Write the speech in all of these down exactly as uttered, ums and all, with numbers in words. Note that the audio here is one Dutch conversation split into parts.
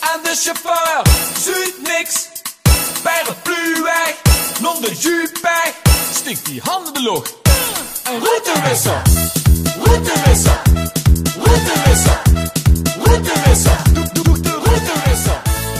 aan de chauffeur. Zuid niks, paraplu weg, nog de jupeg. Stik die handen de lucht. Een routewissel, routewissel, routewissel, routewissel. Doe, doe, doe de routewissel.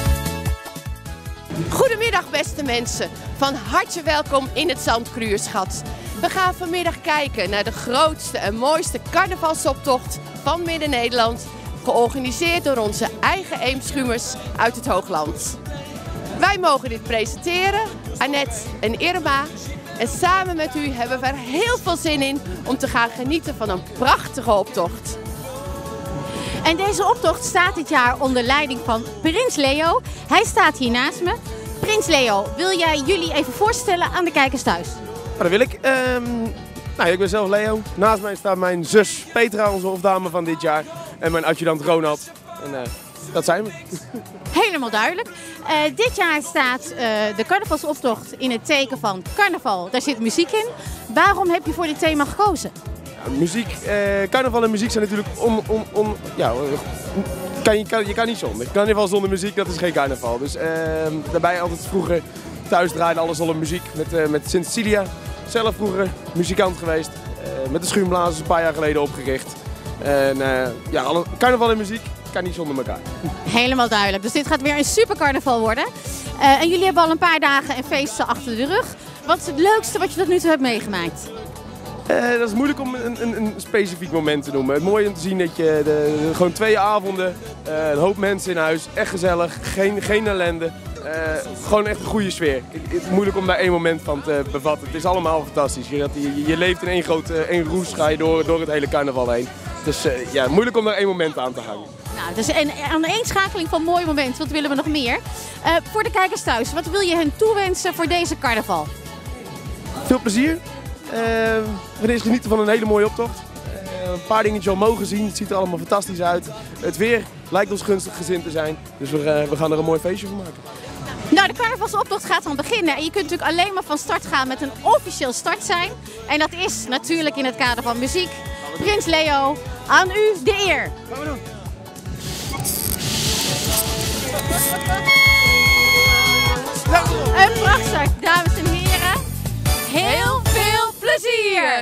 Goedemiddag beste mensen, van harte welkom in het Zandkruursgat. We gaan vanmiddag kijken naar de grootste en mooiste carnavalsoptocht van Midden-Nederland, georganiseerd door onze eigen Eemschumers uit het Hoogland. Wij mogen dit presenteren, Annette en Irma. En samen met u hebben we er heel veel zin in om te gaan genieten van een prachtige optocht. En deze optocht staat dit jaar onder leiding van Prins Leo. Hij staat hier naast me. Prins Leo, wil jij jullie even voorstellen aan de kijkers thuis? Nou, dat wil ik. Um, nou, ik ben zelf Leo. Naast mij staat mijn zus Petra, onze hofdame van dit jaar. En mijn adjudant Ronald. En uh, dat zijn we. Helemaal duidelijk. Uh, dit jaar staat uh, de carnavalsoptocht in het teken van carnaval. Daar zit muziek in. Waarom heb je voor dit thema gekozen? Ja, muziek, uh, carnaval en muziek zijn natuurlijk on, on, on, ja, kan, je, kan, je kan niet zonder. Carnaval zonder muziek, dat is geen carnaval. Dus uh, daarbij altijd vroeger thuis draaide alles al op muziek met, uh, met Sint Cecilia. Zelf vroeger muzikant geweest, uh, met de Schuurblazers een paar jaar geleden opgericht. En uh, ja, alle, carnaval en muziek kan niet zonder elkaar. Helemaal duidelijk. Dus dit gaat weer een super carnaval worden. Uh, en jullie hebben al een paar dagen en feesten achter de rug. Wat is het leukste wat je tot nu toe hebt meegemaakt? Uh, dat is moeilijk om een, een, een specifiek moment te noemen. Het mooie om te zien dat je de, de, gewoon twee avonden, uh, een hoop mensen in huis, echt gezellig, geen, geen ellende. Uh, gewoon echt een goede sfeer. Het is moeilijk om daar één moment van te bevatten. Het is allemaal fantastisch. Je, je, je leeft in één grote één roes, ga je door, door het hele carnaval heen. Dus uh, ja, moeilijk om daar één moment aan te hangen. Nou, dus een, een eenschakeling van mooie momenten. Wat willen we nog meer? Uh, voor de kijkers thuis, wat wil je hen toewensen voor deze carnaval? Veel plezier. Uh, we gaan eerst genieten van een hele mooie optocht. Uh, een paar dingetjes al mogen zien. Het ziet er allemaal fantastisch uit. Het weer lijkt ons gunstig gezind te zijn. Dus we, uh, we gaan er een mooi feestje van maken. Nou, de carnavalsoptocht gaat dan beginnen. En je kunt natuurlijk alleen maar van start gaan met een officieel startsein. En dat is natuurlijk in het kader van muziek. Prins Leo, aan u de eer. Gaan we doen. Een prachtstart, dames en heren. Heel veel plezier!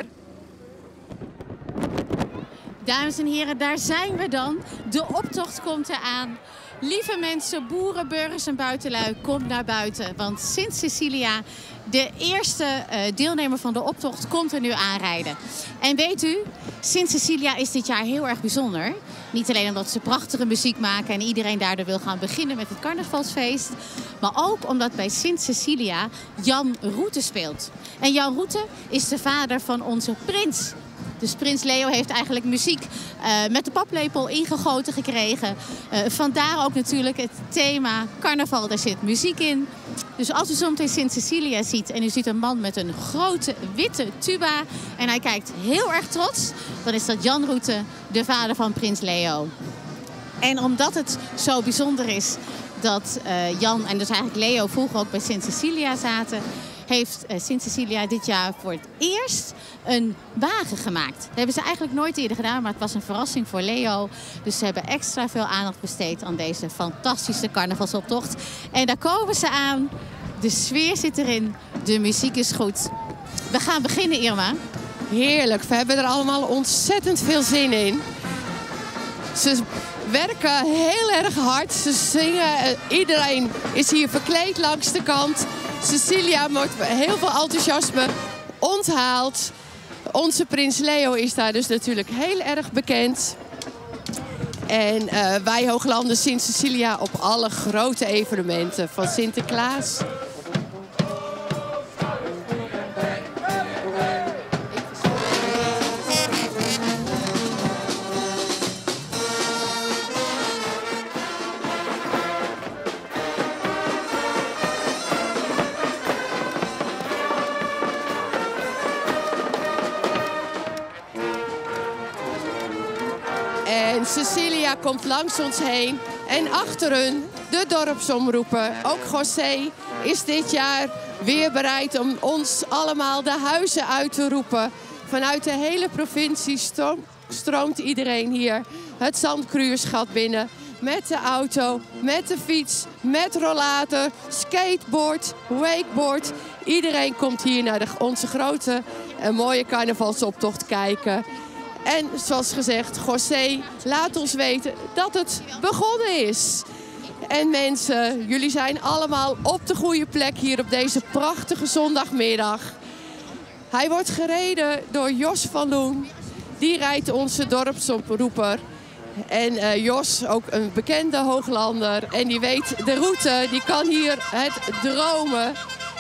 Dames en heren, daar zijn we dan. De optocht komt eraan. Lieve mensen, boeren, burgers en buitenlui, kom naar buiten. Want Sint Cecilia, de eerste uh, deelnemer van de optocht, komt er nu aanrijden. En weet u, Sint Cecilia is dit jaar heel erg bijzonder. Niet alleen omdat ze prachtige muziek maken en iedereen daardoor wil gaan beginnen met het carnavalsfeest. Maar ook omdat bij Sint Cecilia Jan Roete speelt. En Jan Roete is de vader van onze prins. Dus Prins Leo heeft eigenlijk muziek uh, met de paplepel ingegoten gekregen. Uh, vandaar ook natuurlijk het thema carnaval, daar zit muziek in. Dus als u zometeen Sint Cecilia ziet en u ziet een man met een grote witte tuba en hij kijkt heel erg trots, dan is dat Jan Roete, de vader van Prins Leo. En omdat het zo bijzonder is dat uh, Jan en dus eigenlijk Leo vroeger ook bij Sint Cecilia zaten, heeft uh, Sint Cecilia dit jaar voor het eerst een wagen gemaakt. Dat hebben ze eigenlijk nooit eerder gedaan, maar het was een verrassing voor Leo. Dus ze hebben extra veel aandacht besteed aan deze fantastische carnavalsoptocht. En daar komen ze aan. De sfeer zit erin. De muziek is goed. We gaan beginnen, Irma. Heerlijk, we hebben er allemaal ontzettend veel zin in. Ze werken heel erg hard, ze zingen, iedereen is hier verkleed langs de kant. Cecilia wordt heel veel enthousiasme onthaald. Onze prins Leo is daar dus natuurlijk heel erg bekend. En uh, wij Hooglanders Sint Cecilia op alle grote evenementen van Sinterklaas. En Cecilia komt langs ons heen. En achter hun de dorpsomroepen. Ook José is dit jaar weer bereid om ons allemaal de huizen uit te roepen. Vanuit de hele provincie stroomt iedereen hier het Zandkruursgat binnen. met de auto, met de fiets, met rollator, skateboard, wakeboard. Iedereen komt hier naar de, onze grote en mooie carnavalsoptocht kijken. En zoals gezegd, José laat ons weten dat het begonnen is. En mensen, jullie zijn allemaal op de goede plek hier op deze prachtige zondagmiddag. Hij wordt gereden door Jos van Loen. Die rijdt onze dorpsomroeper. En uh, Jos, ook een bekende Hooglander. En die weet de route, die kan hier het dromen.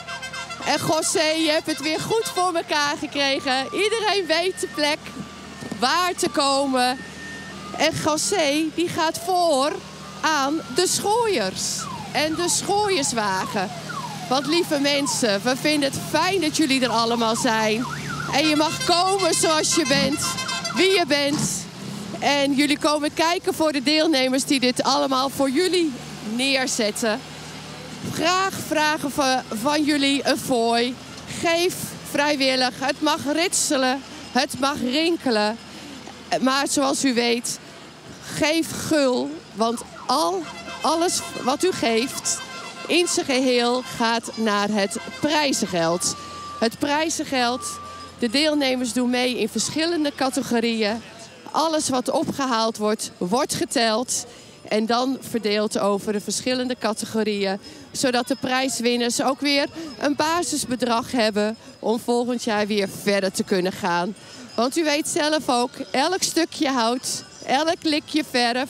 En José, je hebt het weer goed voor elkaar gekregen. Iedereen weet de plek waar te komen. En José, die gaat voor aan de schooiers. En de schooierswagen. Want lieve mensen, we vinden het fijn dat jullie er allemaal zijn. En je mag komen zoals je bent, wie je bent. En jullie komen kijken voor de deelnemers die dit allemaal voor jullie neerzetten. Graag vragen we van jullie een fooi. Geef vrijwillig. Het mag ritselen, het mag rinkelen. Maar zoals u weet, geef gul. Want al, alles wat u geeft in zijn geheel gaat naar het prijzengeld. Het prijzengeld, de deelnemers doen mee in verschillende categorieën. Alles wat opgehaald wordt, wordt geteld. En dan verdeeld over de verschillende categorieën. Zodat de prijswinners ook weer een basisbedrag hebben om volgend jaar weer verder te kunnen gaan. Want u weet zelf ook, elk stukje hout, elk likje verf,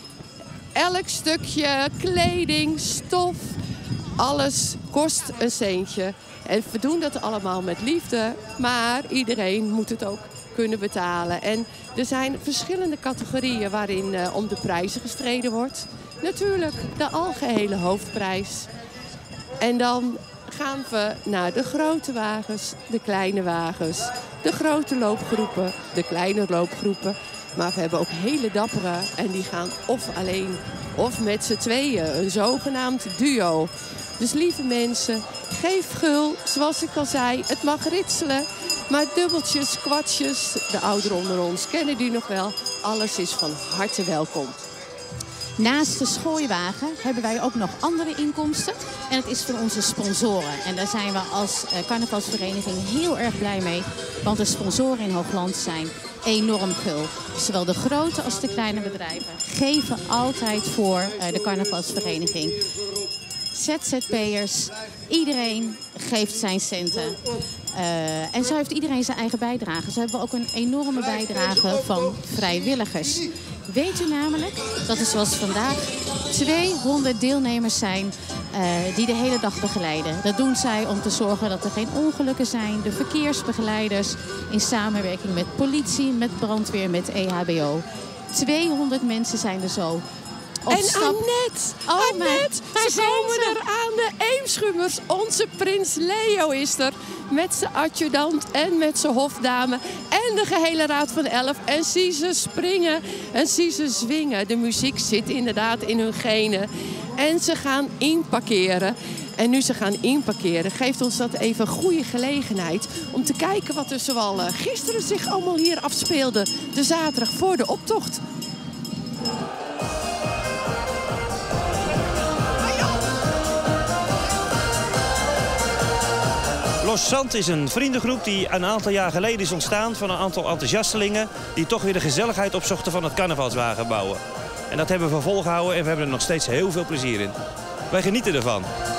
elk stukje kleding, stof, alles kost een centje. En we doen dat allemaal met liefde, maar iedereen moet het ook kunnen betalen. En er zijn verschillende categorieën waarin uh, om de prijzen gestreden wordt. Natuurlijk de algehele hoofdprijs. En dan gaan we naar de grote wagens, de kleine wagens, de grote loopgroepen, de kleine loopgroepen. Maar we hebben ook hele dappere en die gaan of alleen of met z'n tweeën, een zogenaamd duo. Dus lieve mensen, geef gul, zoals ik al zei, het mag ritselen. Maar dubbeltjes, kwartjes, de ouderen onder ons kennen die nog wel. Alles is van harte welkom. Naast de schooiwagen hebben wij ook nog andere inkomsten. En het is van onze sponsoren. En daar zijn we als uh, carnavalsvereniging heel erg blij mee. Want de sponsoren in Hoogland zijn enorm gul. Zowel de grote als de kleine bedrijven geven altijd voor uh, de carnavalsvereniging. Z Z P'ers, iedereen geeft zijn centen. Uh, en zo heeft iedereen zijn eigen bijdrage. Zo hebben we ook een enorme bijdrage van vrijwilligers. Weet u namelijk dat er zoals vandaag tweehonderd deelnemers zijn uh, die de hele dag begeleiden. Dat doen zij om te zorgen dat er geen ongelukken zijn. De verkeersbegeleiders in samenwerking met politie, met brandweer, met E H B O. tweehonderd mensen zijn er zo. En stap... Annette, oh, Annette, maar, ze komen er aan de Eemschummers. Onze prins Leo is er met zijn adjudant en met zijn hofdame en de gehele raad van elf. En zie ze springen en zie ze zwingen. De muziek zit inderdaad in hun genen. En ze gaan inparkeren. En nu ze gaan inparkeren, geeft ons dat even een goede gelegenheid om te kijken wat er zoal uh, gisteren zich allemaal hier afspeelde. De zaterdag voor de optocht. Los Zand is een vriendengroep die een aantal jaar geleden is ontstaan van een aantal enthousiastelingen die toch weer de gezelligheid opzochten van het carnavalswagen bouwen. En dat hebben we volgehouden en we hebben er nog steeds heel veel plezier in. Wij genieten ervan.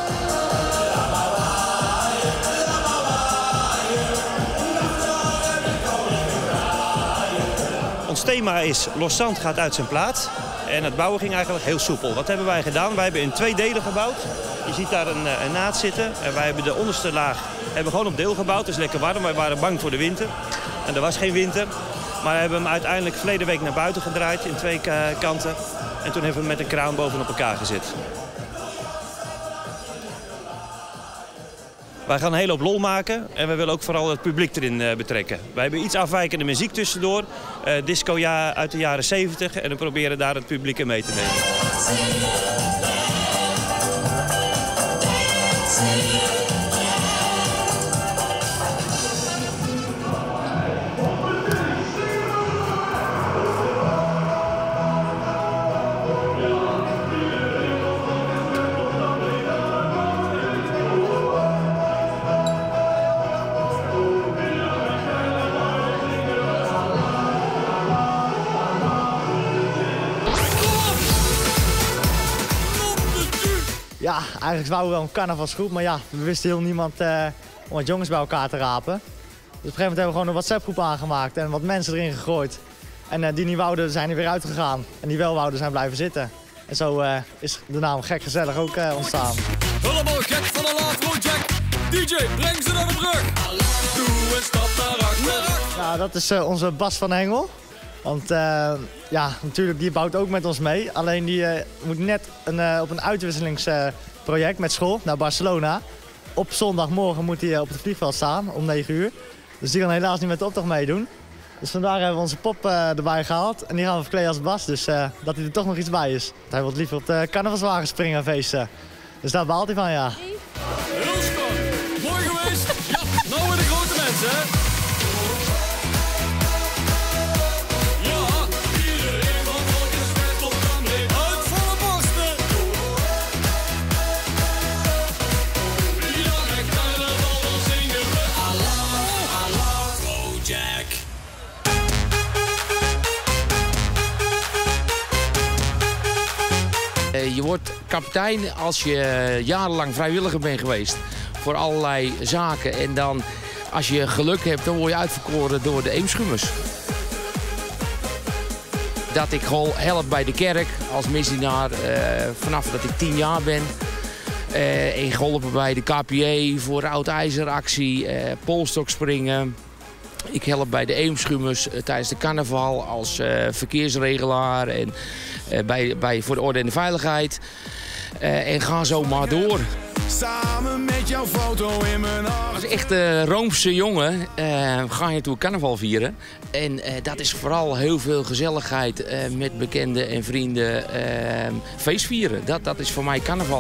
Ons thema is Los Zand gaat uit zijn plaat. En het bouwen ging eigenlijk heel soepel. Wat hebben wij gedaan? Wij hebben in twee delen gebouwd. Je ziet daar een, een naad zitten. En wij hebben de onderste laag hebben gewoon op deel gebouwd. Het is lekker warm. Wij waren bang voor de winter. En er was geen winter. Maar we hebben hem uiteindelijk verleden week naar buiten gedraaid in twee kanten. En toen hebben we hem met een kraan bovenop elkaar gezet. Wij gaan een hele hoop lol maken en we willen ook vooral het publiek erin uh, betrekken. Wij hebben iets afwijkende muziek tussendoor. Uh, disco ja, uit de jaren zeventig en we proberen daar het publiek in mee te nemen. Ja, eigenlijk wouden we wel een carnavalsgroep, maar ja, we wisten heel niemand uh, om wat jongens bij elkaar te rapen. Dus op een gegeven moment hebben we gewoon een WhatsApp-groep aangemaakt en wat mensen erin gegooid. En uh, die niet wouden, zijn er weer uitgegaan. En die wel wouden, zijn blijven zitten. En zo uh, is de naam Gek Gezellig ook uh, ontstaan. Helemaal gek van de Afrojack. D J, breng ze naar de brug. Doe een stap naar achter. Nou, dat is uh, onze Bas van Hengel. Want uh, ja, natuurlijk, die bouwt ook met ons mee. Alleen die uh, moet net een, uh, op een uitwisselingsproject uh, met school naar Barcelona. Op zondagmorgen moet hij uh, op het vliegveld staan om negen uur. Dus die kan helaas niet met de optocht meedoen. Dus vandaar hebben we onze pop uh, erbij gehaald. En die gaan we verkleden als Bas, dus uh, dat hij er toch nog iets bij is. Hij wil liever op de carnavalswagen springen en feesten. Dus daar baalt hij van, ja. Heel schoon. Mooi geweest. Ja, nou weer de grote mensen, hè. Je wordt kapitein als je jarenlang vrijwilliger bent geweest voor allerlei zaken. En dan, als je geluk hebt, dan word je uitverkoren door de Eemschummers. Dat ik help bij de kerk als misdienaar uh, vanaf dat ik tien jaar ben. Uh, en geholpen bij de K P A voor de oud-ijzeractie, uh, polstokspringen. Ik help bij de Eemschummers uh, tijdens de carnaval als uh, verkeersregelaar en uh, bij, bij, voor de orde en de veiligheid. Uh, en ga zo maar door. Samen met jouw foto in mijn hart. Als echte Roomse jongen uh, ga je toe carnaval vieren. En uh, dat is vooral heel veel gezelligheid uh, met bekenden en vrienden uh, feestvieren. Dat, dat is voor mij carnaval.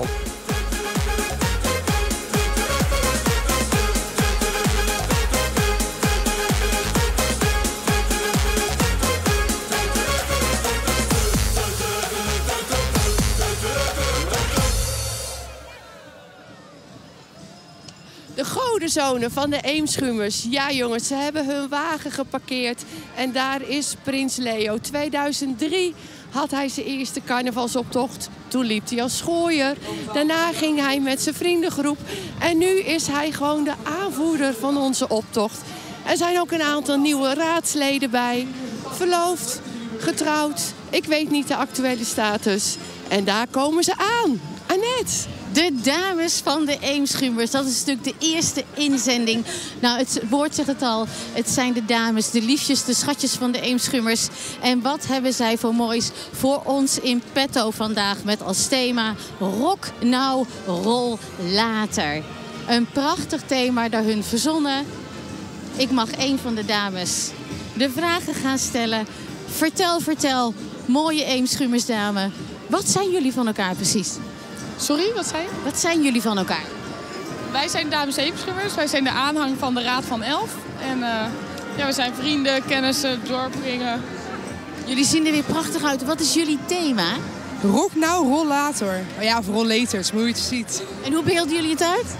De godenzonen van de Eemschummers. Ja jongens, ze hebben hun wagen geparkeerd. En daar is Prins Leo. tweeduizend drie had hij zijn eerste carnavalsoptocht. Toen liep hij als schooier. Daarna ging hij met zijn vriendengroep. En nu is hij gewoon de aanvoerder van onze optocht. Er zijn ook een aantal nieuwe raadsleden bij. Verloofd, getrouwd. Ik weet niet de actuele status. En daar komen ze aan. Annette. De dames van de Eemschummers, dat is natuurlijk de eerste inzending. Nou, het woord zegt het al, het zijn de dames, de liefjes, de schatjes van de Eemschummers. En wat hebben zij voor moois voor ons in petto vandaag met als thema Rock nou, rol later. Een prachtig thema daar hun verzonnen. Ik mag een van de dames de vragen gaan stellen. Vertel, vertel, mooie Eemschummersdame, wat zijn jullie van elkaar precies? Sorry, wat zei je? Wat zijn jullie van elkaar? Wij zijn dames Eemschummers. Wij zijn de aanhang van de Raad van Elf. En uh, ja, we zijn vrienden, kennissen, dorpelingen. Jullie zien er weer prachtig uit. Wat is jullie thema? Rock nou, rol later. Oh ja, of rol later, hoe je het ziet. En hoe beelden jullie het uit?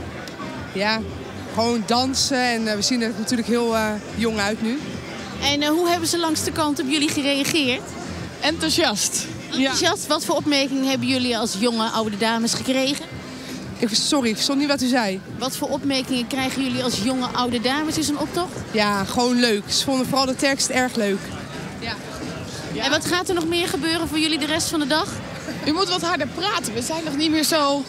Ja, gewoon dansen. En uh, we zien er natuurlijk heel uh, jong uit nu. En uh, hoe hebben ze langs de kant op jullie gereageerd? Enthousiast. Enthousiast. Ja. Wat voor opmerkingen hebben jullie als jonge oude dames gekregen? Ik, sorry, ik verstond niet wat u zei. Wat voor opmerkingen krijgen jullie als jonge oude dames in zo'n optocht? Ja, gewoon leuk. Ze vonden vooral de tekst erg leuk. Ja. Ja. En wat gaat er nog meer gebeuren voor jullie de rest van de dag? U moet wat harder praten. We zijn nog niet meer zo...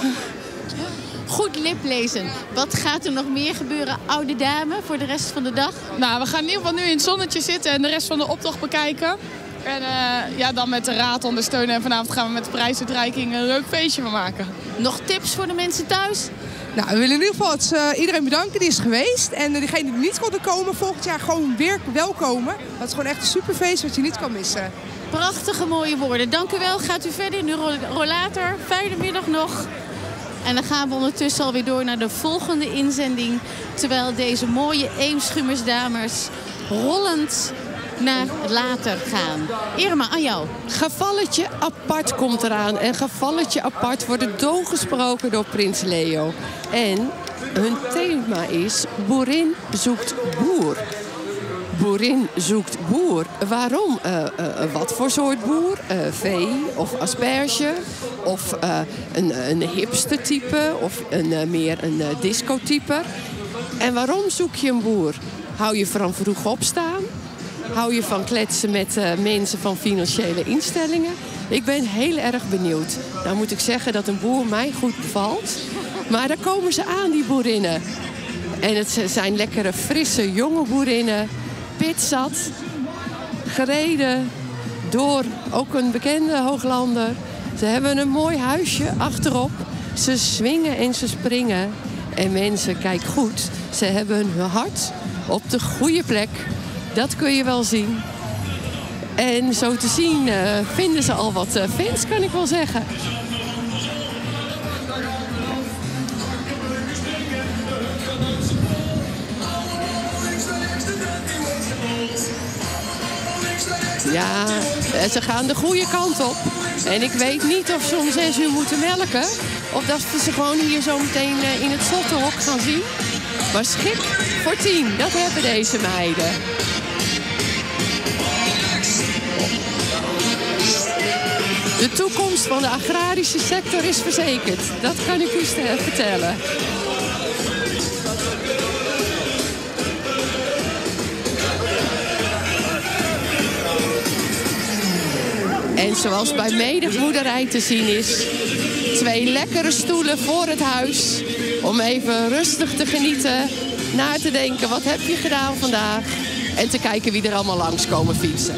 Goed liplezen. Wat gaat er nog meer gebeuren, oude dame, voor de rest van de dag? Nou, we gaan in ieder geval nu in het zonnetje zitten en de rest van de optocht bekijken. En uh, ja, dan met de raad ondersteunen. En vanavond gaan we met de prijsuitreiking een leuk feestje van maken. Nog tips voor de mensen thuis? Nou, we willen in ieder geval het, uh, iedereen bedanken die is geweest. En uh, diegenen die niet konden komen, volgend jaar gewoon weer welkomen. Dat is gewoon echt een superfeest wat je niet kan missen. Prachtige mooie woorden. Dank u wel. Gaat u verder. Nu rollator. Fijne middag nog. En dan gaan we ondertussen alweer door naar de volgende inzending. Terwijl deze mooie Eemschummersdames rollend naar later gaan. Irma, aan jou. Gevalletje apart komt eraan. En gevalletje apart wordt er doorgesproken door Prins Leo. En hun thema is Boerin zoekt boer. Boerin zoekt boer. Waarom? Uh, uh, wat voor soort boer? Uh, vee of asperge? Of uh, een, een hipster-type? Of een, uh, meer een uh, disco-type? En waarom zoek je een boer? Hou je van vroeg opstaan? Hou je van kletsen met uh, mensen van financiële instellingen? Ik ben heel erg benieuwd. Nou moet ik zeggen dat een boer mij goed bevalt. Maar daar komen ze aan, die boerinnen. En het zijn lekkere, frisse, jonge boerinnen. Pitzat. Gereden door ook een bekende Hooglander. Ze hebben een mooi huisje achterop. Ze swingen en ze springen. En mensen, kijk goed. Ze hebben hun hart op de goede plek. Dat kun je wel zien. En zo te zien uh, vinden ze al wat uh, fans, kan ik wel zeggen. Ja, ze gaan de goede kant op. En ik weet niet of ze om zes uur moeten melken. Of dat ze gewoon hier zo meteen uh, in het slottenhok gaan zien. Maar schik voor tien, dat hebben deze meiden. De toekomst van de agrarische sector is verzekerd. Dat kan ik u vertellen. En zoals bij medeboerderij te zien is, twee lekkere stoelen voor het huis. Om even rustig te genieten, na te denken, wat heb je gedaan vandaag? En te kijken wie er allemaal langs komen fietsen.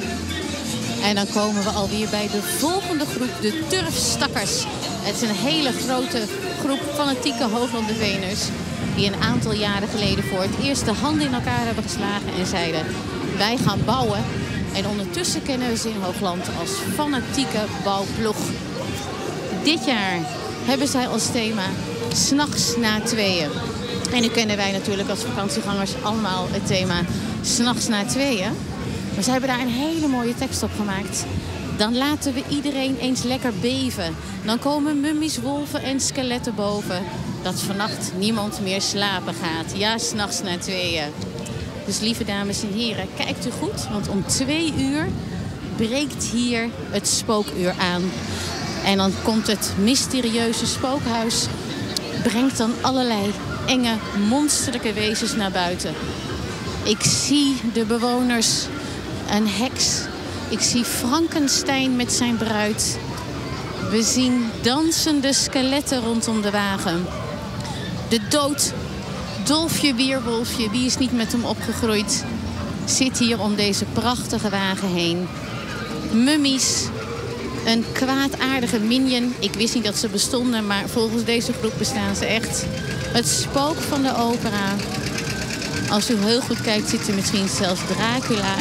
En dan komen we alweer bij de volgende groep, de turfstakkers. Het is een hele grote groep fanatieke Hooglanderveners die een aantal jaren geleden voor het eerst de handen in elkaar hebben geslagen en zeiden, wij gaan bouwen. En ondertussen kennen we ze in Hoogland als fanatieke bouwploeg. Dit jaar hebben zij als thema 's nachts na tweeën. En nu kennen wij natuurlijk als vakantiegangers allemaal het thema 's nachts na tweeën. Maar ze hebben daar een hele mooie tekst op gemaakt. Dan laten we iedereen eens lekker beven. Dan komen mummies, wolven en skeletten boven. Dat vannacht niemand meer slapen gaat. Ja, 's nachts na tweeën. Dus lieve dames en heren, kijkt u goed. Want om twee uur breekt hier het spookuur aan. En dan komt het mysterieuze spookhuis. Brengt dan allerlei enge, monsterlijke wezens naar buiten. Ik zie de bewoners, een heks. Ik zie Frankenstein met zijn bruid. We zien dansende skeletten rondom de wagen. De dood, Dolfje Weerwolfje, wie is niet met hem opgegroeid, zit hier om deze prachtige wagen heen. Mummies, een kwaadaardige minion. Ik wist niet dat ze bestonden, maar volgens deze groep bestaan ze echt. Het spook van de opera. Als u heel goed kijkt, zit er misschien zelfs Dracula.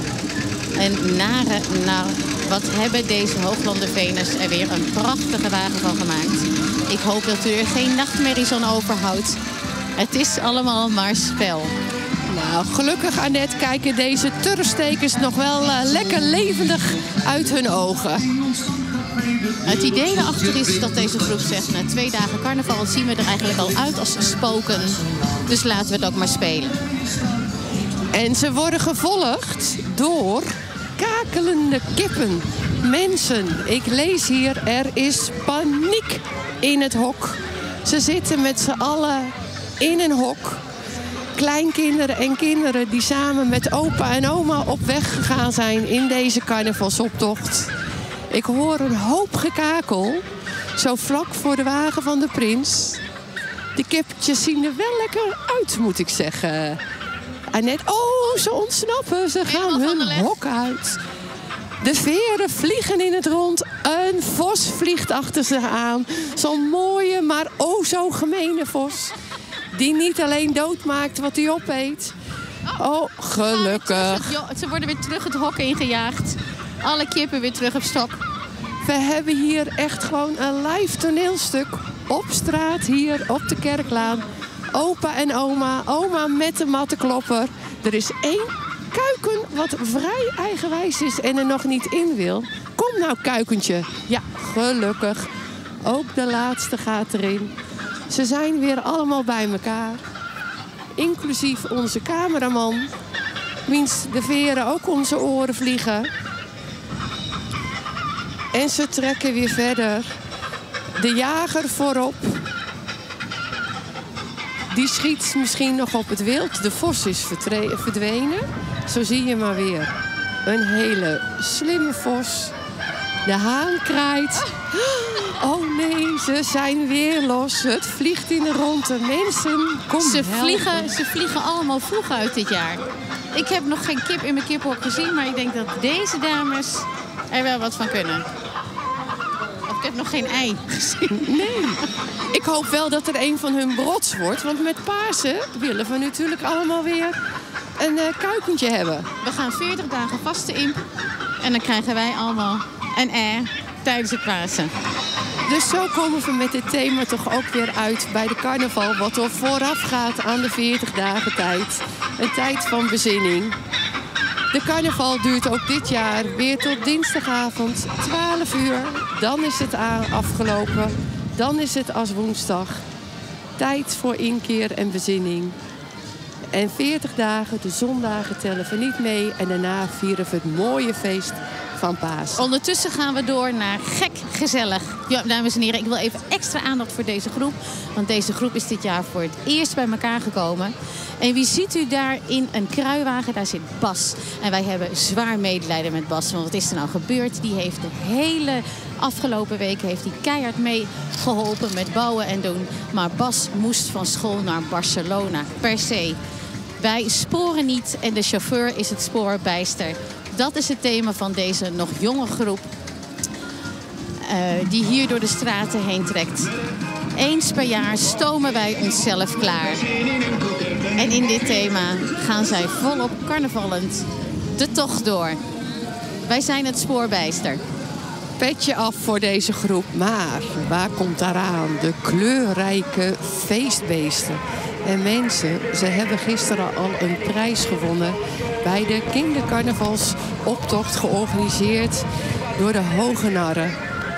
En nare, nou, wat hebben deze Hooglanderveners er weer een prachtige wagen van gemaakt. Ik hoop dat u er geen nachtmerries aan overhoudt. Het is allemaal maar spel. Nou, gelukkig, Annette, kijken deze turfstekers nog wel uh, lekker levendig uit hun ogen. Het idee erachter is dat deze groep zegt, na twee dagen carnaval zien we er eigenlijk al uit als spoken. Dus laten we het ook maar spelen. En ze worden gevolgd door kakelende kippen. Mensen, ik lees hier, er is paniek in het hok. Ze zitten met z'n allen in een hok. Kleinkinderen en kinderen die samen met opa en oma op weg gegaan zijn in deze carnavalsoptocht. Ik hoor een hoop gekakel, zo vlak voor de wagen van de prins. De kippetjes zien er wel lekker uit, moet ik zeggen. Annette, oh, ze ontsnappen, ze gaan hun hok uit. De veren vliegen in het rond. Een vos vliegt achter ze aan. Zo'n mooie, maar oh zo gemene vos. Die niet alleen doodmaakt wat hij opeet. Oh, gelukkig. Ze worden weer terug het hok ingejaagd. Alle kippen weer terug op stok. We hebben hier echt gewoon een live toneelstuk. Op straat, hier op de Kerklaan. Opa en oma. Oma met de mattenklopper. Er is één kuiken wat vrij eigenwijs is en er nog niet in wil. Kom nou, kuikentje. Ja, gelukkig. Ook de laatste gaat erin. Ze zijn weer allemaal bij elkaar. Inclusief onze cameraman. wiens de veren ook om zijn oren vliegen. En ze trekken weer verder. De jager voorop. Die schiet misschien nog op het wild. De vos is verdwenen. Zo zie je maar weer. Een hele slimme vos. De haan kraait. Oh nee, ze zijn weer los. Het vliegt in de ronde. Mensen, kom Ze helpen. vliegen, ze vliegen allemaal vroeg uit dit jaar. Ik heb nog geen kip in mijn kiphok gezien, maar ik denk dat deze dames er wel wat van kunnen. Of ik heb nog geen ei gezien. Nee. Ik hoop wel dat er een van hun brods wordt. Want met Pasen willen we natuurlijk allemaal weer een uh, kuikentje hebben. We gaan veertig dagen vasten in. En dan krijgen wij allemaal een ei tijdens het Pasen. Dus zo komen we met dit thema toch ook weer uit bij de carnaval. Wat er vooraf gaat aan de veertig dagen tijd. Een tijd van bezinning. De carnaval duurt ook dit jaar weer tot dinsdagavond twaalf uur. Dan is het afgelopen. Dan is het als woensdag. Tijd voor inkeer en bezinning. En veertig dagen, de zondagen tellen we niet mee. En daarna vieren we het mooie feest van Pasen. Ondertussen gaan we door naar Gek Gezellig. Ja, dames en heren, ik wil even extra aandacht voor deze groep. Want deze groep is dit jaar voor het eerst bij elkaar gekomen. En wie ziet u daar in een kruiwagen? Daar zit Bas. En wij hebben zwaar medelijden met Bas. Want wat is er nou gebeurd? Die heeft de hele afgelopen weken heeft hij keihard meegeholpen met bouwen en doen. Maar Bas moest van school naar Barcelona, per se. Wij sporen niet en de chauffeur is het spoorbijster. Dat is het thema van deze nog jonge groep uh, die hier door de straten heen trekt. Eens per jaar stomen wij onszelf klaar. En in dit thema gaan zij volop carnavallend de tocht door. Wij zijn het spoorbijster. Petje af voor deze groep, maar waar komt daaraan? De kleurrijke feestbeesten. En mensen, ze hebben gisteren al een prijs gewonnen bij de kindercarnavalsoptocht georganiseerd door de Hogenarren.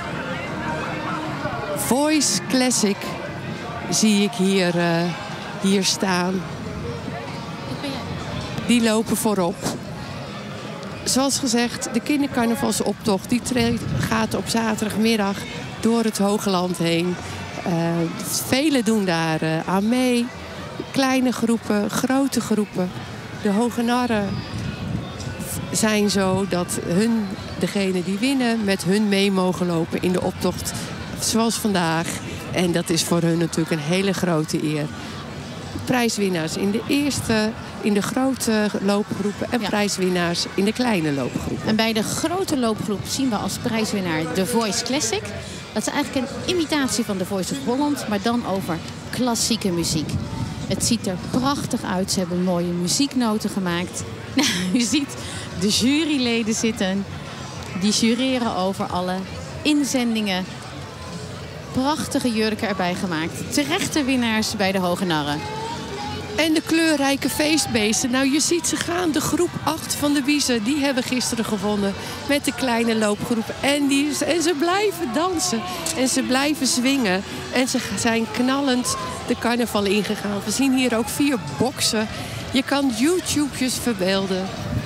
Voice Classic zie ik hier, uh, hier staan. Die lopen voorop. Zoals gezegd, de kindercarnavalsoptocht die treedt, gaat op zaterdagmiddag door het Hogeland heen. Uh, velen doen daar uh, aan mee. Kleine groepen, grote groepen. De Hogenarren zijn zo dat hun, degene die winnen, met hun mee mogen lopen in de optocht zoals vandaag. En dat is voor hun natuurlijk een hele grote eer. Prijswinnaars in de eerste, in de grote loopgroepen en ja. prijswinnaars in de kleine loopgroepen. En bij de grote loopgroep zien we als prijswinnaar The Voice Classic. Dat is eigenlijk een imitatie van The Voice of Holland, maar dan over klassieke muziek. Het ziet er prachtig uit. Ze hebben mooie muzieknoten gemaakt. Nou, u ziet de juryleden zitten. Die jureren over alle inzendingen. Prachtige jurken erbij gemaakt. Terechte winnaars bij de Hogenarren. En de kleurrijke feestbeesten. Nou, je ziet ze gaan. De groep acht van de Biezen, die hebben gisteren gewonnen met de kleine loopgroep. En, die, en ze blijven dansen. En ze blijven zwingen. En ze zijn knallend de carnaval ingegaan. We zien hier ook vier boksen. Je kan YouTube's verbeelden.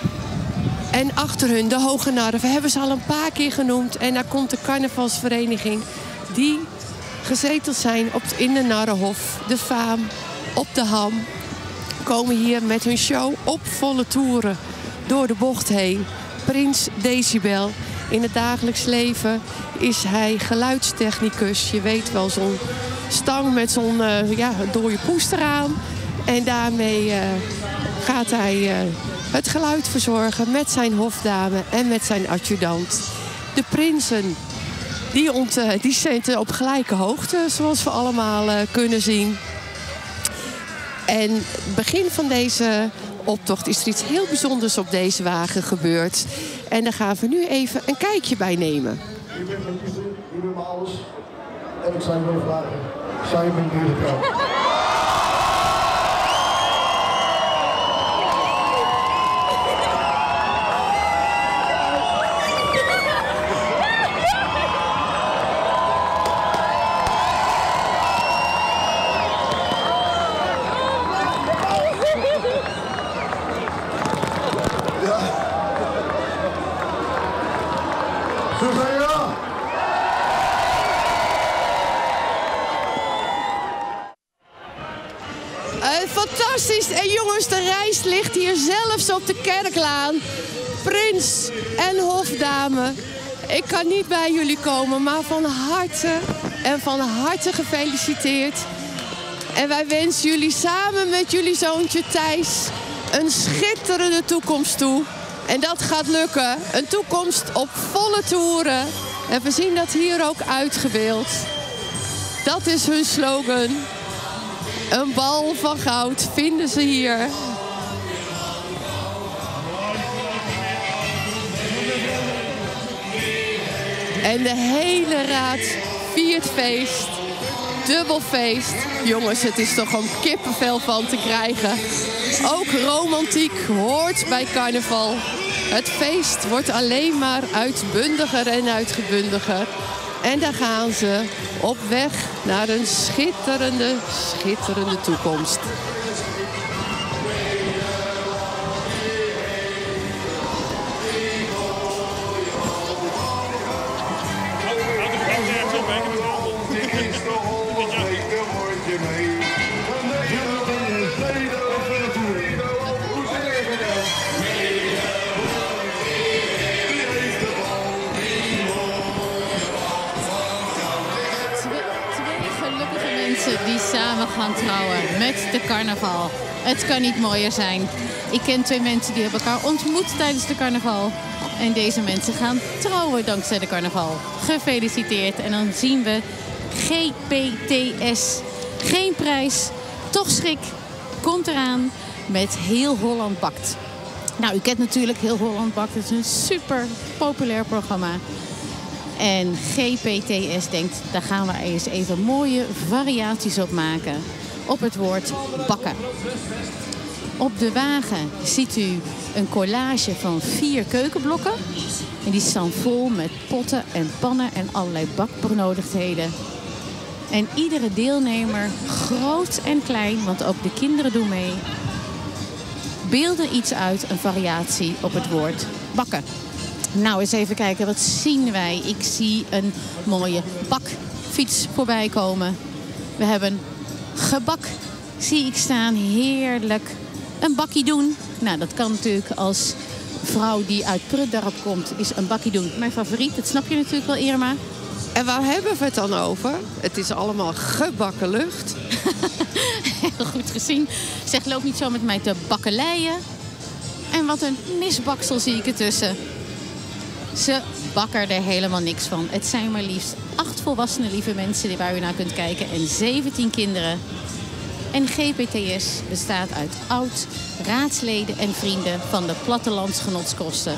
En achter hun de Hogenarren. We hebben ze al een paar keer genoemd. En daar komt de carnavalsvereniging die gezeteld zijn op, in de Narrenhof, de Faam, op de Ham. Komen hier met hun show op volle toeren door de bocht heen. Prins Decibel. In het dagelijks leven is hij geluidstechnicus. Je weet wel, zo'n stang met zo'n uh, ja, dode poes eraan. En daarmee uh, gaat hij uh, het geluid verzorgen met zijn hofdame en met zijn adjudant. De prinsen, die, ont, uh, die zitten op gelijke hoogte, zoals we allemaal uh, kunnen zien. En het begin van deze optocht is er iets heel bijzonders op deze wagen gebeurd. En daar gaan we nu even een kijkje bij nemen. Je bent mijn liefde, je bent mijn alles. En ik zou je willen vragen, zou je met me willen trouwen? Zeg maar ja. Uh, fantastisch. En jongens, de reis ligt hier zelfs op de Kerklaan. Prins en hofdame. Ik kan niet bij jullie komen, maar van harte en van harte gefeliciteerd. En wij wensen jullie samen met jullie zoontje Thijs een schitterende toekomst toe. En dat gaat lukken. Een toekomst op volle toeren. En we zien dat hier ook uitgebeeld. Dat is hun slogan. Een bal van goud vinden ze hier. En de hele raad viert feest. Dubbel feest. Jongens, het is toch om kippenvel van te krijgen. Ook romantiek hoort bij carnaval. Het feest wordt alleen maar uitbundiger en uitgebundiger. En daar gaan ze op weg naar een schitterende, schitterende toekomst. Die samen gaan trouwen met de carnaval. Het kan niet mooier zijn. Ik ken twee mensen die hebben elkaar ontmoet tijdens de carnaval. En deze mensen gaan trouwen dankzij de carnaval. Gefeliciteerd. En dan zien we G P T S. Geen prijs, toch schrik. Komt eraan met Heel Holland Bakt. Nou, u kent natuurlijk Heel Holland Bakt. Het is een super populair programma. En G P T S denkt, daar gaan we eens even mooie variaties op maken. Op het woord bakken. Op de wagen ziet u een collage van vier keukenblokken. En die staan vol met potten en pannen en allerlei bakbenodigdheden. En iedere deelnemer, groot en klein, want ook de kinderen doen mee, beelden iets uit, een variatie op het woord bakken. Nou, eens even kijken, wat zien wij? Ik zie een mooie bakfiets voorbij komen. We hebben gebak, zie ik staan, heerlijk. Een bakkie doen. Nou, dat kan natuurlijk als vrouw die uit Prutdorp komt, is een bakkie doen mijn favoriet. Dat snap je natuurlijk wel, Irma. En waar hebben we het dan over? Het is allemaal gebakken lucht. Heel goed gezien. Zeg, loop niet zo met mij te bakkeleien. En wat een misbaksel zie ik ertussen. Ze bakken er helemaal niks van. Het zijn maar liefst acht volwassenen lieve mensen die waar u naar kunt kijken. En zeventien kinderen. En G P T S bestaat uit oud raadsleden en vrienden van de plattelandsgenotskosten.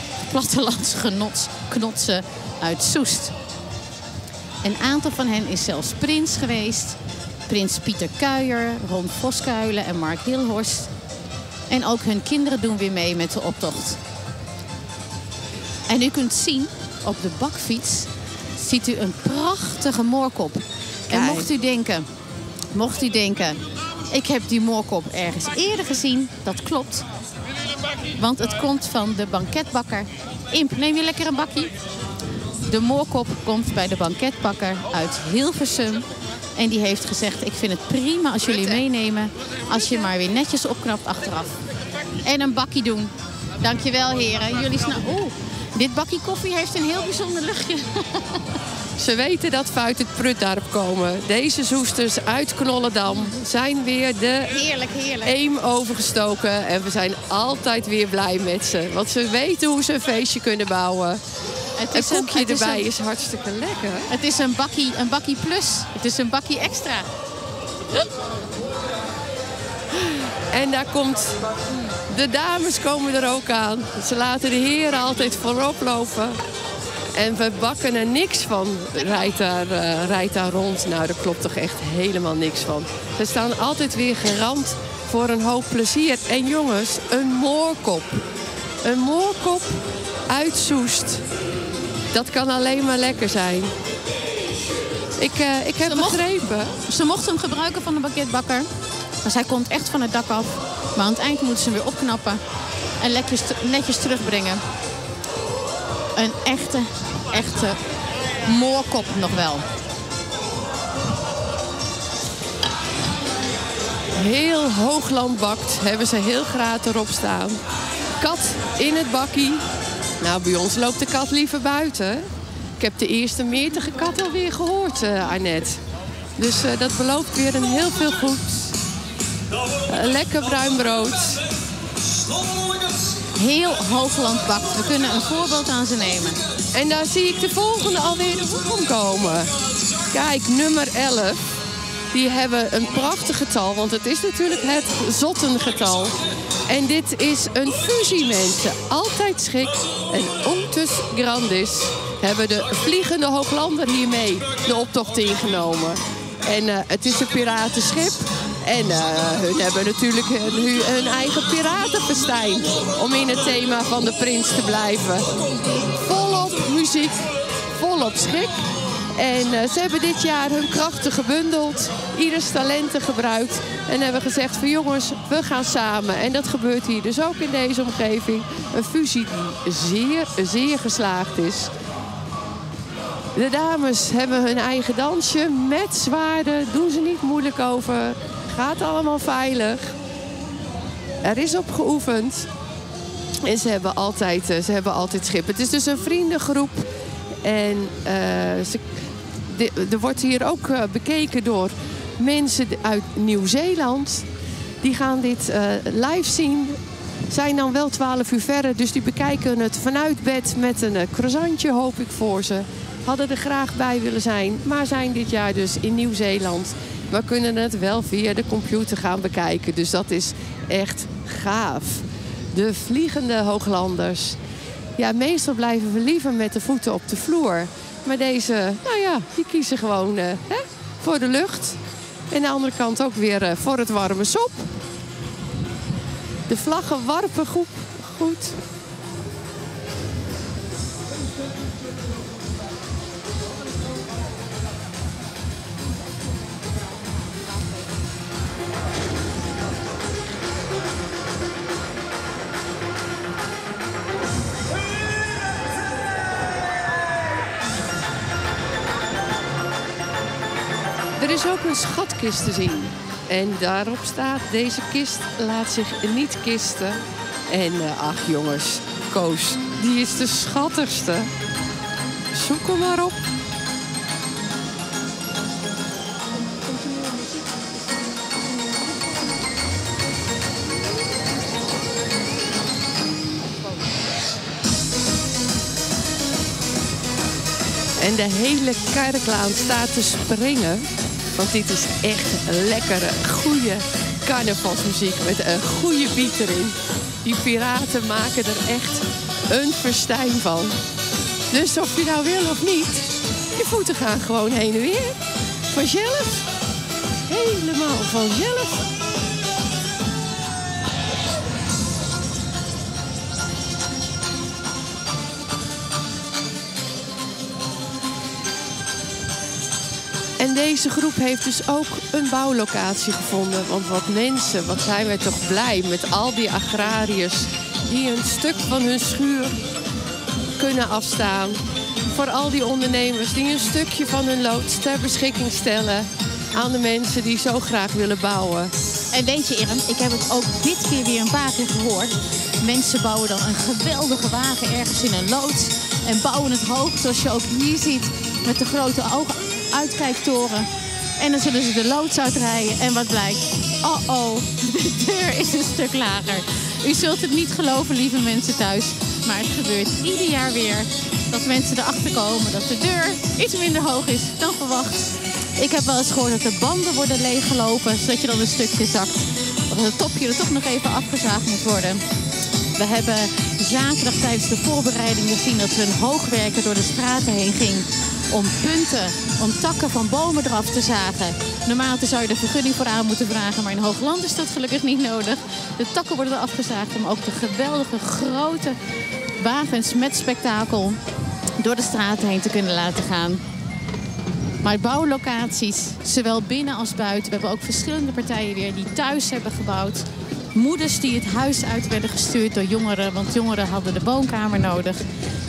Plattelandsgenotsknotsen uit Soest. Een aantal van hen is zelfs prins geweest. Prins Pieter Kuijer, Ron Voskuilen en Mark Hilhorst. En ook hun kinderen doen weer mee met de optocht. En u kunt zien, op de bakfiets ziet u een prachtige moorkop. En mocht u denken, mocht u denken, ik heb die moorkop ergens eerder gezien, dat klopt. Want het komt van de banketbakker. Imp, neem je lekker een bakkie? De moorkop komt bij de banketbakker uit Hilversum. En die heeft gezegd, ik vind het prima als jullie meenemen, als je maar weer netjes opknapt achteraf. En een bakkie doen. Dankjewel, heren. Jullie snel. Oeh, dit bakkie koffie heeft een heel bijzonder luchtje. Ze weten dat we uit het Prutdorp komen. Deze zoesters uit Knollendam zijn weer de heerlijk, heerlijk. Eem overgestoken. En we zijn altijd weer blij met ze. Want ze weten hoe ze een feestje kunnen bouwen. Het is een koekje een, erbij is, een, is hartstikke lekker. Het is een bakkie, een bakkie plus. Het is een bakkie extra. En daar komt... De dames komen er ook aan. Ze laten de heren altijd voorop lopen. En we bakken er niks van. Rijdt daar, uh, rijdt daar rond. Nou, daar klopt toch echt helemaal niks van. Ze staan altijd weer gerand voor een hoop plezier. En jongens, een moorkop. Een moorkop uit Soest. Dat kan alleen maar lekker zijn. Ik, uh, ik heb ze begrepen. Mocht, ze mochten hem gebruiken van de banketbakker. Dus hij komt echt van het dak af. Maar aan het eind moeten ze hem weer opknappen. En netjes, netjes terugbrengen. Een echte echte moorkop nog wel. Heel Hoogland bakt, hebben ze heel graag erop staan. Kat in het bakkie. Nou, bij ons loopt de kat liever buiten. Ik heb de eerste meertige kat alweer gehoord, uh, Annette. Dus uh, dat belooft weer een heel veel goeds. Uh, lekker bruin brood. Heel Hoogland bakt. We kunnen een voorbeeld aan ze nemen. En daar zie ik de volgende alweer de hoek om komen. Kijk, nummer elf. Die hebben een prachtig getal, want het is natuurlijk het zottengetal. En dit is een fusie, mensen. Altijd schik en ontus grandis. Hebben de Vliegende Hooglander hiermee de optocht ingenomen. En uh, het is een piratenschip. En uh, hun hebben natuurlijk hun, hun eigen piratenfestijn. Om in het thema van de prins te blijven. Volop muziek, volop schik. En uh, ze hebben dit jaar hun krachten gebundeld. Ieders talenten gebruikt. En hebben gezegd van jongens, we gaan samen. En dat gebeurt hier dus ook in deze omgeving. Een fusie die zeer, zeer geslaagd is. De dames hebben hun eigen dansje met zwaarden. Doen ze niet moeilijk over. Gaat allemaal veilig. Er is op geoefend. En ze hebben altijd, ze hebben altijd schip. Het is dus een vriendengroep. En uh, ze, de, er wordt hier ook uh, bekeken door mensen uit Nieuw-Zeeland. Die gaan dit uh, live zien. Zijn dan wel twaalf uur verder. Dus die bekijken het vanuit bed met een uh, croissantje, hoop ik voor ze. Hadden er graag bij willen zijn. Maar zijn dit jaar dus in Nieuw-Zeeland. Maar kunnen het wel via de computer gaan bekijken. Dus dat is echt gaaf. De Vliegende Hooglanders. Ja, meestal blijven we liever met de voeten op de vloer. Maar deze, nou ja, die kiezen gewoon uh, hè, voor de lucht. En de andere kant ook weer uh, voor het warme sop. De vlaggen warpen goed. goed. Er is ook een schatkist te zien. En daarop staat, deze kist laat zich niet kisten. En uh, ach jongens, Koos, die is de schattigste. Zoek hem maar op. En de hele Kerklaan staat te springen. Want dit is echt lekkere, goede carnavalsmuziek met een goede beat erin. Die piraten maken er echt een festijn van. Dus of je nou wil of niet, je voeten gaan gewoon heen en weer. Vanzelf. Helemaal vanzelf. En deze groep heeft dus ook een bouwlocatie gevonden. Want wat mensen, wat zijn wij toch blij met al die agrariërs die een stuk van hun schuur kunnen afstaan. Voor al die ondernemers die een stukje van hun loods ter beschikking stellen aan de mensen die zo graag willen bouwen. En weet je, Irm, ik heb het ook dit keer weer een paar keer gehoord. Mensen bouwen dan een geweldige wagen ergens in een loods en bouwen het hoog, zoals je ook hier ziet, met de grote ogen. Uitkijktoren. En dan zullen ze de loods uitrijden. En wat blijkt? Oh oh, de deur is een stuk lager. U zult het niet geloven, lieve mensen thuis. Maar het gebeurt ieder jaar weer dat mensen erachter komen dat de deur iets minder hoog is dan verwacht. Ik heb wel eens gehoord dat de banden worden leeggelopen, zodat je dan een stukje zakt. Dat het topje er toch nog even afgezaagd moet worden. We hebben zaterdag tijdens de voorbereiding gezien dat er een hoogwerker door de straten heen ging om punten, om takken van bomen eraf te zagen. Normaal zou je er vergunning voor aan moeten vragen, maar in Hoogland is dat gelukkig niet nodig. De takken worden er afgezaagd om ook de geweldige grote wagens met spektakel door de straten heen te kunnen laten gaan. Maar bouwlocaties, zowel binnen als buiten. We hebben ook verschillende partijen weer die thuis hebben gebouwd. Moeders die het huis uit werden gestuurd door jongeren, want jongeren hadden de woonkamer nodig.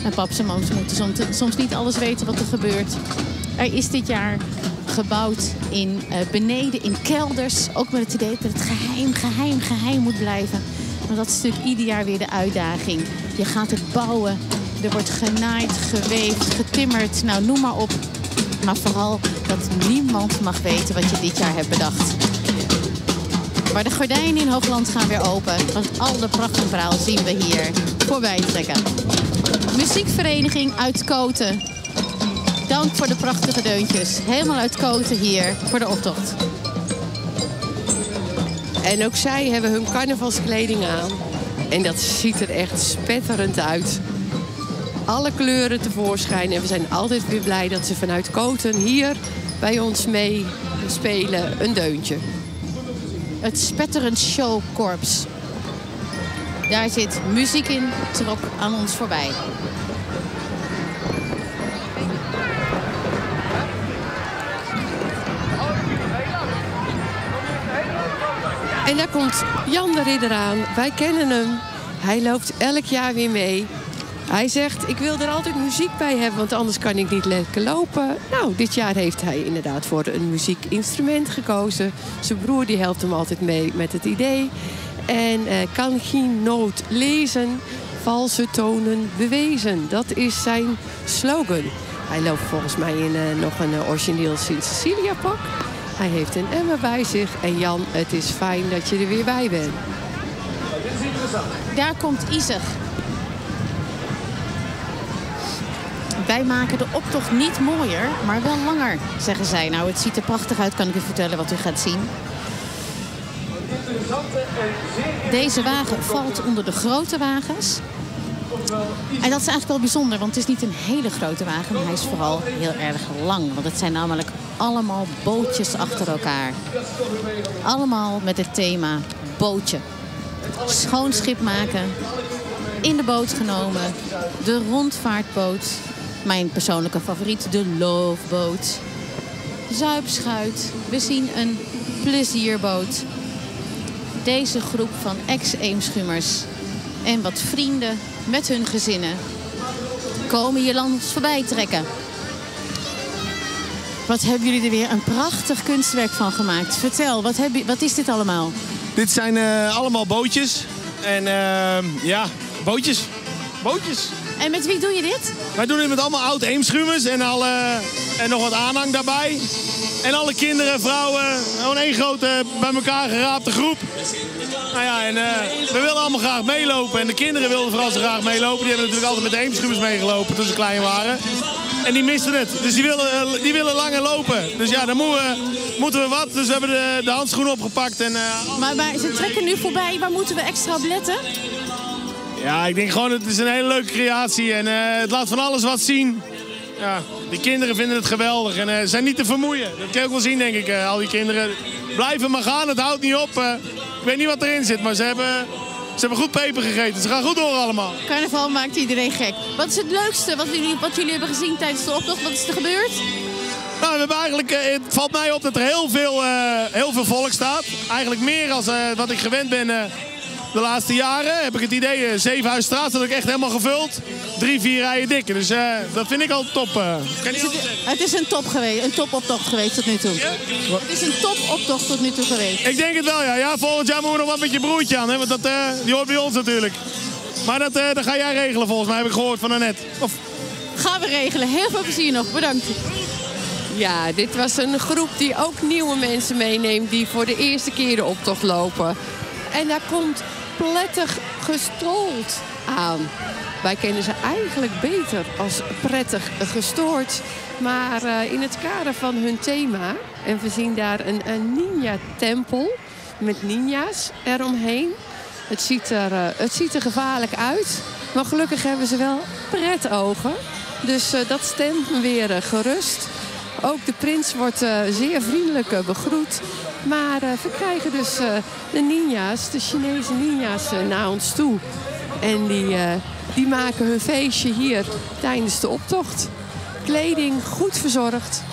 En paps en mams moeten soms, soms niet alles weten wat er gebeurt. Er is dit jaar gebouwd in uh, beneden, in kelders. Ook met het idee dat het geheim, geheim, geheim moet blijven. Maar dat is natuurlijk ieder jaar weer de uitdaging. Je gaat het bouwen. Er wordt genaaid, geweefd, getimmerd. Nou, noem maar op. Maar vooral dat niemand mag weten wat je dit jaar hebt bedacht. Maar de gordijnen in Hoogland gaan weer open. Want al de pracht en praal zien we hier voorbij trekken. Muziekvereniging uit Koten. Dank voor de prachtige deuntjes. Helemaal uit Koten hier voor de optocht. En ook zij hebben hun carnavalskleding aan. En dat ziet er echt spetterend uit. Alle kleuren tevoorschijn. En we zijn altijd weer blij dat ze vanuit Koten hier bij ons mee spelen een deuntje. Het Spetterend Showkorps. Daar zit muziek in, trok aan ons voorbij. En daar komt Jan de Ridder aan. Wij kennen hem. Hij loopt elk jaar weer mee. Hij zegt, ik wil er altijd muziek bij hebben, want anders kan ik niet lekker lopen. Nou, dit jaar heeft hij inderdaad voor een muziekinstrument gekozen. Zijn broer die helpt hem altijd mee met het idee. En uh, kan geen noot lezen, valse tonen bewezen. Dat is zijn slogan. Hij loopt volgens mij in uh, nog een uh, origineel Sint-Cecilia pak. Hij heeft een emmer bij zich. En Jan, het is fijn dat je er weer bij bent. Daar komt Isig. Wij maken de optocht niet mooier, maar wel langer, zeggen zij. Nou, het ziet er prachtig uit, kan ik u vertellen wat u gaat zien. Deze wagen valt onder de grote wagens. En dat is eigenlijk wel bijzonder, want het is niet een hele grote wagen, maar hij is vooral heel erg lang. Want het zijn namelijk allemaal bootjes achter elkaar. Allemaal met het thema bootje. Schoon schip maken, in de boot genomen, de rondvaartboot. Mijn persoonlijke favoriet, de loofboot. Zuipschuit. We zien een plezierboot. Deze groep van ex-Eemschummers en wat vrienden met hun gezinnen komen hier langs voorbij trekken. Wat hebben jullie er weer een prachtig kunstwerk van gemaakt. Vertel, wat, heb je, wat is dit allemaal? Dit zijn uh, allemaal bootjes. En uh, ja, bootjes. Bootjes. En met wie doe je dit? Wij doen dit met allemaal oud-Eemschummers en, alle, en nog wat aanhang daarbij. En alle kinderen, vrouwen, gewoon één grote bij elkaar geraapte groep. Nou ja, en uh, we wilden allemaal graag meelopen. En de kinderen wilden vooral zo graag meelopen. Die hebben natuurlijk altijd met de Eemschummers meegelopen toen ze klein waren. En die misten het. Dus die willen, die willen langer lopen. Dus ja, dan moeten we, moeten we wat. Dus we hebben de, de handschoenen opgepakt. En, uh, maar, maar ze trekken nu voorbij. Waar moeten we extra op letten? Ja, ik denk gewoon, het is een hele leuke creatie. En uh, het laat van alles wat zien. Ja, die kinderen vinden het geweldig. En uh, zijn niet te vermoeien. Dat kan je ook wel zien, denk ik. Uh, al die kinderen blijven maar gaan. Het houdt niet op. Uh, ik weet niet wat erin zit, maar ze hebben... Ze hebben goed peper gegeten. Ze gaan goed door allemaal. Carnaval maakt iedereen gek. Wat is het leukste wat jullie, wat jullie hebben gezien tijdens de optocht? Wat is er gebeurd? Nou, we hebben eigenlijk, het valt mij op dat er heel veel, uh, heel veel volk staat. Eigenlijk meer dan uh, wat ik gewend ben uh, de laatste jaren. Heb ik het idee, uh, Zevenhuisstraat dat ik echt helemaal gevuld. Drie, vier rijen dik. Dus uh, dat vind ik al top. Uh. Kan is het, het is een top geweest, een topoptocht geweest tot nu toe. Ja? Het is een topoptocht tot nu toe geweest. Ik denk het wel, ja. Ja, volgend jaar moeten we nog wat met je broertje aan. Hè? Want dat, uh, die hoort bij ons natuurlijk. Maar dat, uh, dat ga jij regelen volgens mij, heb ik gehoord van Annette. Of... Gaan we regelen. Heel veel plezier nog. Bedankt. Ja, dit was een groep die ook nieuwe mensen meeneemt die voor de eerste keer de optocht lopen. En daar komt prettig gestold aan. Wij kennen ze eigenlijk beter als prettig gestoord. Maar uh, in het kader van hun thema, en we zien daar een, een ninja-tempel met ninja's eromheen. Het ziet, er, uh, het ziet er gevaarlijk uit, maar gelukkig hebben ze wel pretogen. Dus uh, dat stemt me weer uh, gerust. Ook de prins wordt uh, zeer vriendelijk uh, begroet. Maar uh, we krijgen dus uh, de ninja's, de Chinese ninja's, uh, naar ons toe. En die, uh, die maken hun feestje hier tijdens de optocht. Kleding goed verzorgd.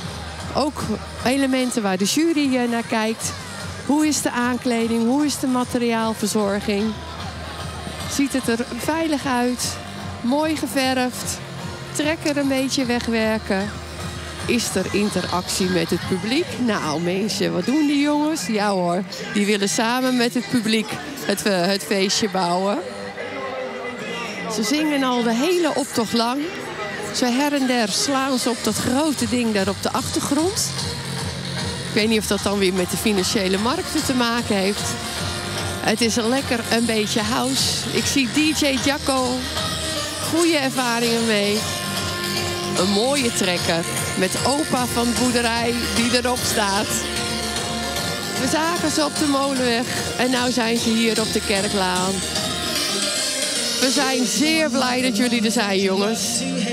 Ook elementen waar de jury uh, naar kijkt. Hoe is de aankleding? Hoe is de materiaalverzorging? Ziet het er veilig uit? Mooi geverfd. Trekker een beetje wegwerken. Is er interactie met het publiek? Nou mensen, wat doen die jongens? Ja hoor, die willen samen met het publiek het, uh, het feestje bouwen. Ze zingen al de hele optocht lang. Zo her en der slaan ze op dat grote ding daar op de achtergrond. Ik weet niet of dat dan weer met de financiële markten te maken heeft. Het is een lekker een beetje house. Ik zie D J Jacco. Goede ervaringen mee. Een mooie trekker met opa van de boerderij die erop staat. We zagen ze op de Molenweg en nu zijn ze hier op de Kerklaan. We zijn zeer blij dat jullie er zijn, jongens.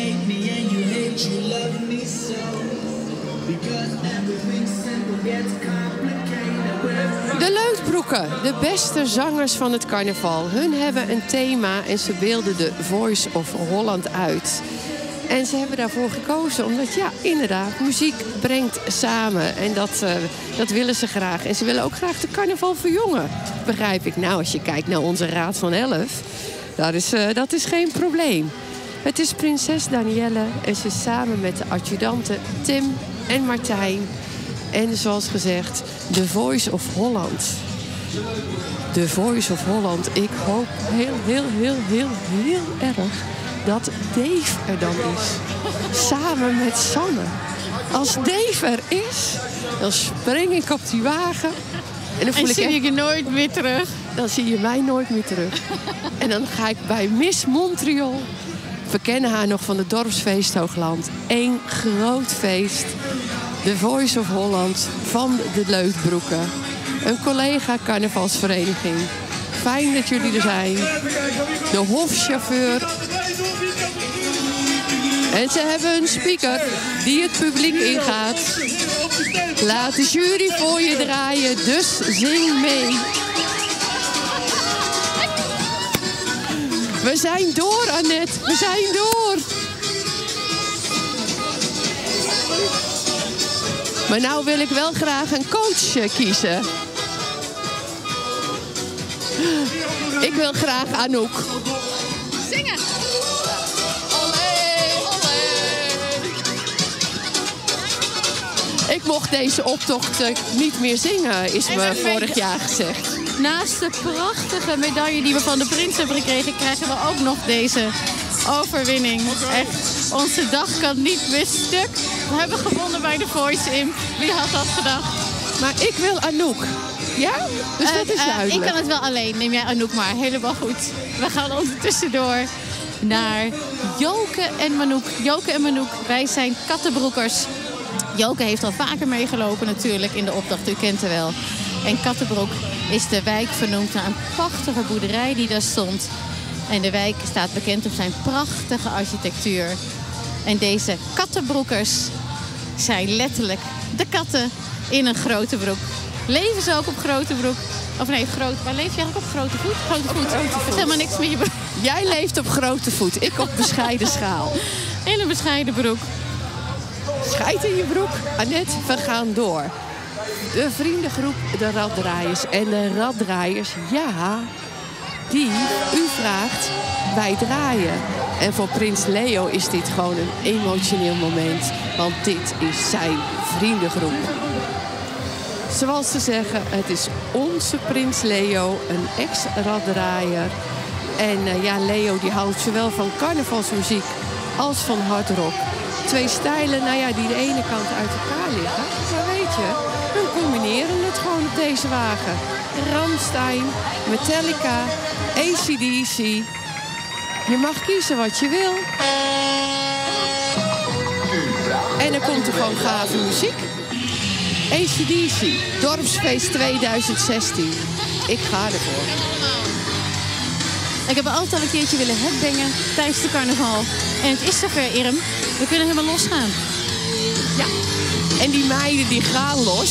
De Leutbroeken, de beste zangers van het carnaval. Hun hebben een thema en ze beelden de Voice of Holland uit. En ze hebben daarvoor gekozen omdat, ja, inderdaad, muziek brengt samen. En dat, uh, dat willen ze graag. En ze willen ook graag de carnaval verjongen, begrijp ik. Nou, als je kijkt naar onze Raad van Elf, dat is, uh, dat is geen probleem. Het is prinses Danielle en ze is samen met de adjudanten Tim en Martijn. En zoals gezegd, The Voice of Holland. The Voice of Holland. Ik hoop heel, heel, heel, heel, heel erg dat Dave er dan is. Samen met Sanne. Als Dave er is, dan spring ik op die wagen. En dan voel en ik zie echt... ik je nooit meer terug. Dan zie je mij nooit meer terug. En dan ga ik bij Miss Montreal. We kennen haar nog van het dorpsfeest Hoogland. Eén groot feest. The Voice of Holland van de Leutbroeken. Een collega carnavalsvereniging. Fijn dat jullie er zijn. De hofchauffeur. En ze hebben een speaker die het publiek ingaat. Laat de jury voor je draaien, dus zing mee. We zijn door, Annette. We zijn door. Maar nou wil ik wel graag een coach kiezen. Ik wil graag Anouk. Zingen! Ik mocht deze optocht uh, niet meer zingen, is me vorig jaar gezegd. Naast de prachtige medaille die we van de prins hebben gekregen, krijgen we ook nog deze overwinning. Echt, onze dag kan niet meer stuk. We hebben gewonnen bij de Voice Imp. Wie had dat gedacht? Maar ik wil Anouk. Ja? Dus dat uh, is duidelijk. Uh, ik kan het wel alleen. Neem jij Anouk maar. Helemaal goed. We gaan ondertussen door naar Joke en Manouk. Joke en Manouk, wij zijn kattenbroekers. Joke heeft al vaker meegelopen natuurlijk in de optocht. U kent haar wel. En Kattenbroek is de wijk vernoemd naar een prachtige boerderij die daar stond. En de wijk staat bekend op zijn prachtige architectuur. En deze kattenbroekers zijn letterlijk de katten in een grote broek. Leven ze ook op grote broek? Of nee, groot. Waar leef je eigenlijk op? Grote voet? Grote voet. Het heeft helemaal niks met je broek. Jij leeft op grote voet. Ik op bescheiden schaal. In een bescheiden broek. Schijt in je broek. Annette, we gaan door. De vriendengroep De Raddraaiers. En de Raddraaiers, ja, die u vraagt, wij draaien. En voor prins Leo is dit gewoon een emotioneel moment. Want dit is zijn vriendengroep. Zoals ze zeggen, het is onze prins Leo, een ex-raddraaier. En uh, ja, Leo die houdt zowel van carnavalsmuziek als van hardrock. Twee stijlen, nou ja, die de ene kant uit elkaar liggen. Maar weet je, we combineren het gewoon op deze wagen. Rammstein, Metallica, A C D C. Je mag kiezen wat je wil. En dan komt er gewoon gave muziek. A C D C, Dorpsfeest tweeduizend zestien. Ik ga ervoor. Ik heb altijd al een keertje willen headbangen tijdens de carnaval. En het is zover, Irm. We kunnen helemaal losgaan. Ja. En die meiden die gaan los.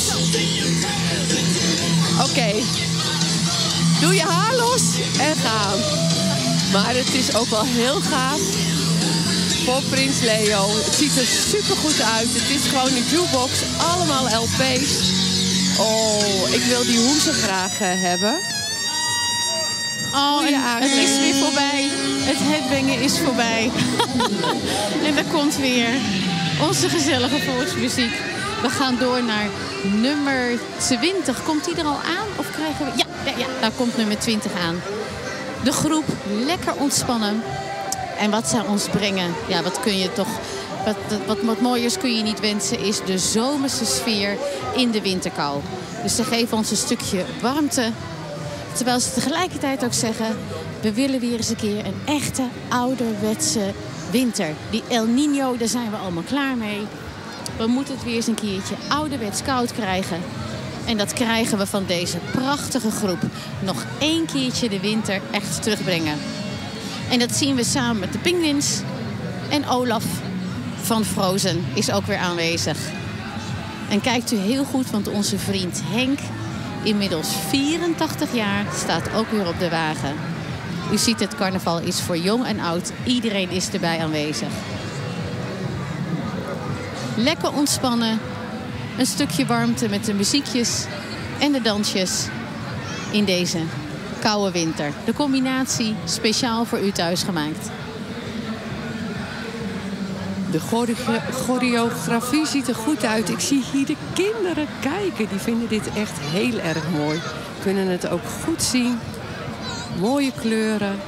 Oké. Okay. Doe je haar los en gaan. Maar het is ook wel heel gaaf voor prins Leo. Het ziet er super goed uit. Het is gewoon een jukebox. Allemaal L P's. Oh, ik wil die hoesen graag uh, hebben. Oh, Goeie en het aankleding. is weer voorbij. Het headbangen is voorbij. En daar komt weer onze gezellige volksmuziek. We gaan door naar nummer twintig. Komt die er al aan? Of krijgen we... Ja, ja, ja, daar komt nummer twintig aan. De groep lekker ontspannen. En wat zij ons brengen, ja, wat kun je toch... Wat, wat, wat mooiers kun je niet wensen, is de zomerse sfeer in de winterkou. Dus ze geven ons een stukje warmte. Terwijl ze tegelijkertijd ook zeggen... we willen weer eens een keer een echte ouderwetse winter. Die El Niño, daar zijn we allemaal klaar mee. We moeten het weer eens een keertje ouderwets koud krijgen. En dat krijgen we van deze prachtige groep. Nog één keertje de winter echt terugbrengen. En dat zien we samen met de Penguins. En Olaf van Frozen is ook weer aanwezig. En kijkt u heel goed, want onze vriend Henk... inmiddels vierentachtig jaar, staat ook weer op de wagen. U ziet, het carnaval is voor jong en oud. Iedereen is erbij aanwezig. Lekker ontspannen. Een stukje warmte met de muziekjes en de dansjes in deze koude winter. De combinatie speciaal voor u thuis gemaakt. De choreo- choreografie ziet er goed uit. Ik zie hier de kinderen kijken. Die vinden dit echt heel erg mooi. Kunnen het ook goed zien. Mooie kleuren.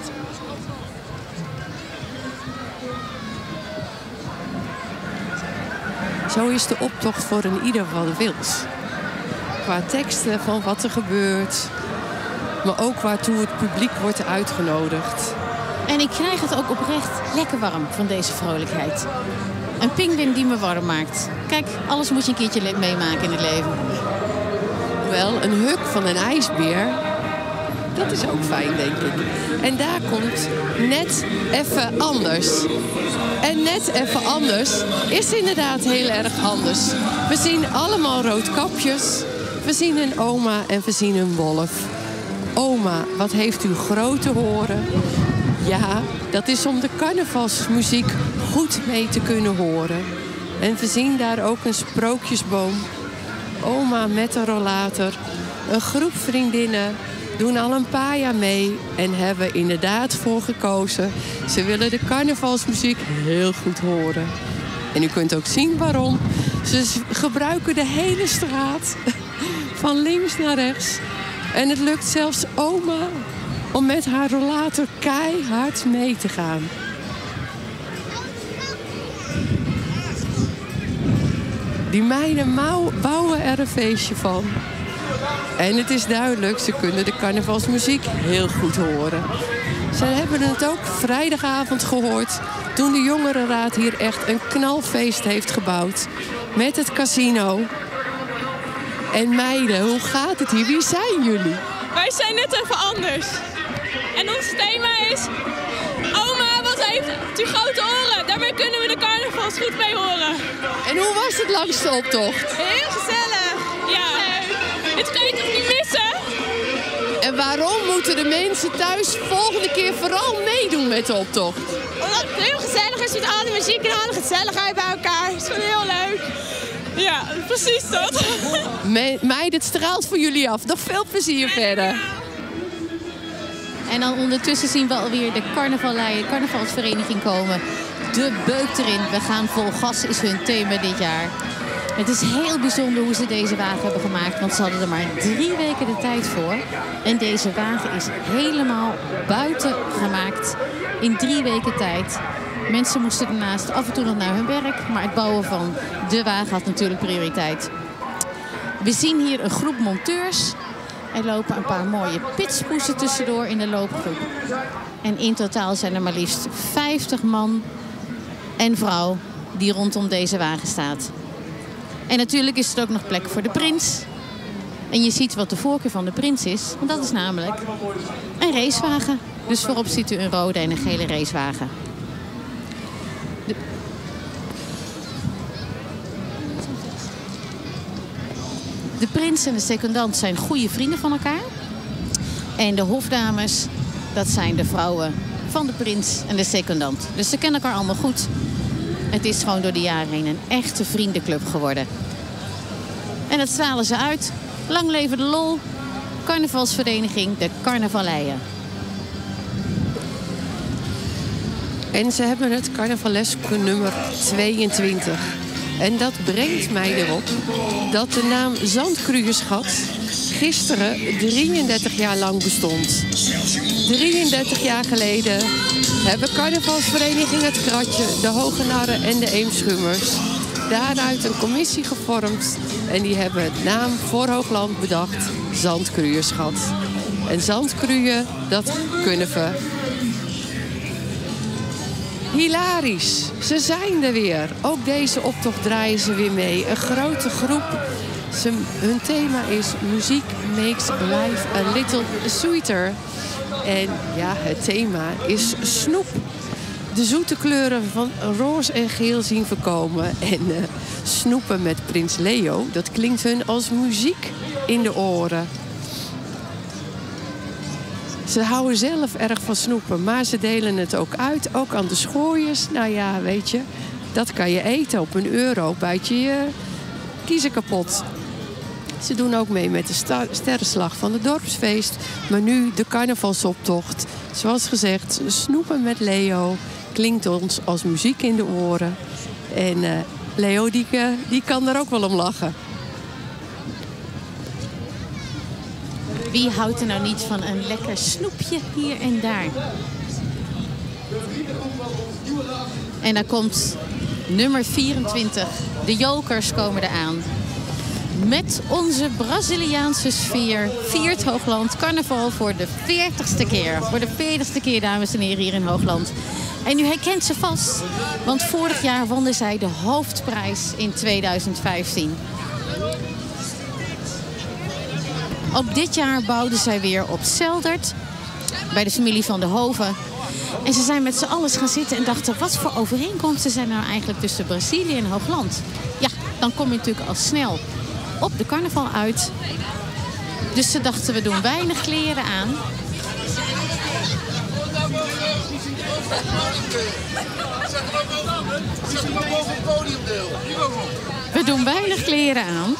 Zo is de optocht voor een ieder wat wils. Qua teksten van wat er gebeurt. Maar ook waartoe het publiek wordt uitgenodigd. En ik krijg het ook oprecht lekker warm van deze vrolijkheid. Een pinguïn die me warm maakt. Kijk, alles moet je een keertje le- meemaken in het leven. Wel, een huk van een ijsbeer. Dat is ook fijn, denk ik. En daar komt net even anders. En net even anders is inderdaad heel erg anders. We zien allemaal roodkapjes. We zien een oma en we zien een wolf. Oma, wat heeft u grote horen? Ja, dat is om de carnavalsmuziek goed mee te kunnen horen. En we zien daar ook een sprookjesboom. Oma met een rollator. Een groep vriendinnen doen al een paar jaar mee en hebben inderdaad voor gekozen. Ze willen de carnavalsmuziek heel goed horen. En u kunt ook zien waarom. Ze gebruiken de hele straat, van links naar rechts. En het lukt zelfs oma om met haar rollator keihard mee te gaan. Die meiden mouw- bouwen er een feestje van. En het is duidelijk, ze kunnen de carnavalsmuziek heel goed horen. Ze hebben het ook vrijdagavond gehoord toen de jongerenraad hier echt een knalfeest heeft gebouwd. Met het casino. En meiden, hoe gaat het hier? Wie zijn jullie? Wij zijn net even anders. En ons thema is... Oma, wat heeft u grote oren? Daarmee kunnen we de carnavals goed mee horen. En hoe was het langs de optocht? Heel gezellig. Ja. Dit kan je toch niet missen? En waarom moeten de mensen thuis volgende keer vooral meedoen met de optocht? Omdat het heel gezellig is met alle muziek en alle gezelligheid bij elkaar. Het is gewoon heel leuk. Ja, precies dat. Me- meid, het straalt voor jullie af. Nog veel plezier verder. En dan ondertussen zien we alweer de carnavalij, carnavalsvereniging komen. De beuk erin. We gaan vol gas is hun thema dit jaar. Het is heel bijzonder hoe ze deze wagen hebben gemaakt. Want ze hadden er maar drie weken de tijd voor. En deze wagen is helemaal buiten gemaakt. In drie weken tijd. Mensen moesten daarnaast af en toe nog naar hun werk. Maar het bouwen van de wagen had natuurlijk prioriteit. We zien hier een groep monteurs. Er lopen een paar mooie pitspoesen tussendoor in de loopgroep. En in totaal zijn er maar liefst vijftig man en vrouw die rondom deze wagen staat. En natuurlijk is er ook nog plek voor de prins. En je ziet wat de voorkeur van de prins is. Want dat is namelijk een racewagen. Dus voorop ziet u een rode en een gele racewagen. De... de prins en de secondant zijn goede vrienden van elkaar. En de hofdames, dat zijn de vrouwen van de prins en de secondant. Dus ze kennen elkaar allemaal goed. Het is gewoon door de jaren heen een echte vriendenclub geworden. En dat stralen ze uit. Lang leven de lol. Carnavalsvereniging De Carnavaleien. En ze hebben het carnavalesque nummer tweeëntwintig. En dat brengt mij erop dat de naam Zandkrugerschat gisteren drieëndertig jaar lang bestond. drieëndertig jaar geleden hebben carnavalsvereniging Het Kratje, de Hogenarren en de Eemschummers daaruit een commissie gevormd. En die hebben het naam voor Hoogland bedacht, Zandkrugerschat. En Zandkrugen, dat kunnen we. Hilarisch, ze zijn er weer. Ook deze optocht draaien ze weer mee. Een grote groep. Ze, hun thema is muziek makes life a little sweeter. En ja, het thema is snoep. De zoete kleuren van roze en geel zien voorkomen. En uh, snoepen met Prins Leo, dat klinkt hun als muziek in de oren. Ze houden zelf erg van snoepen, maar ze delen het ook uit. Ook aan de schooiers. Nou ja, weet je, dat kan je eten op een euro. Bijt je je kiezen kapot. Ze doen ook mee met de sta- sterrenslag van het dorpsfeest. Maar nu de carnavalsoptocht. Zoals gezegd, snoepen met Leo klinkt ons als muziek in de oren. En uh, Leo die, uh, die kan er ook wel om lachen. Wie houdt er nou niet van een lekker snoepje hier en daar? En dan komt nummer vierentwintig. De Jokers komen eraan. Met onze Braziliaanse sfeer viert Hoogland carnaval voor de veertigste keer. Voor de veertigste keer, dames en heren, hier in Hoogland. En u herkent ze vast, want vorig jaar wonnen zij de hoofdprijs in tweeduizend vijftien. Ook dit jaar bouwden zij weer op Zeldert, bij de familie van de Hoven. En ze zijn met z'n allen gaan zitten en dachten, wat voor overeenkomsten zijn nou eigenlijk tussen Brazilië en Hoogland? Ja, dan kom je natuurlijk al snel op de carnaval uit. Dus ze dachten, we doen weinig kleren aan. We doen weinig kleren aan.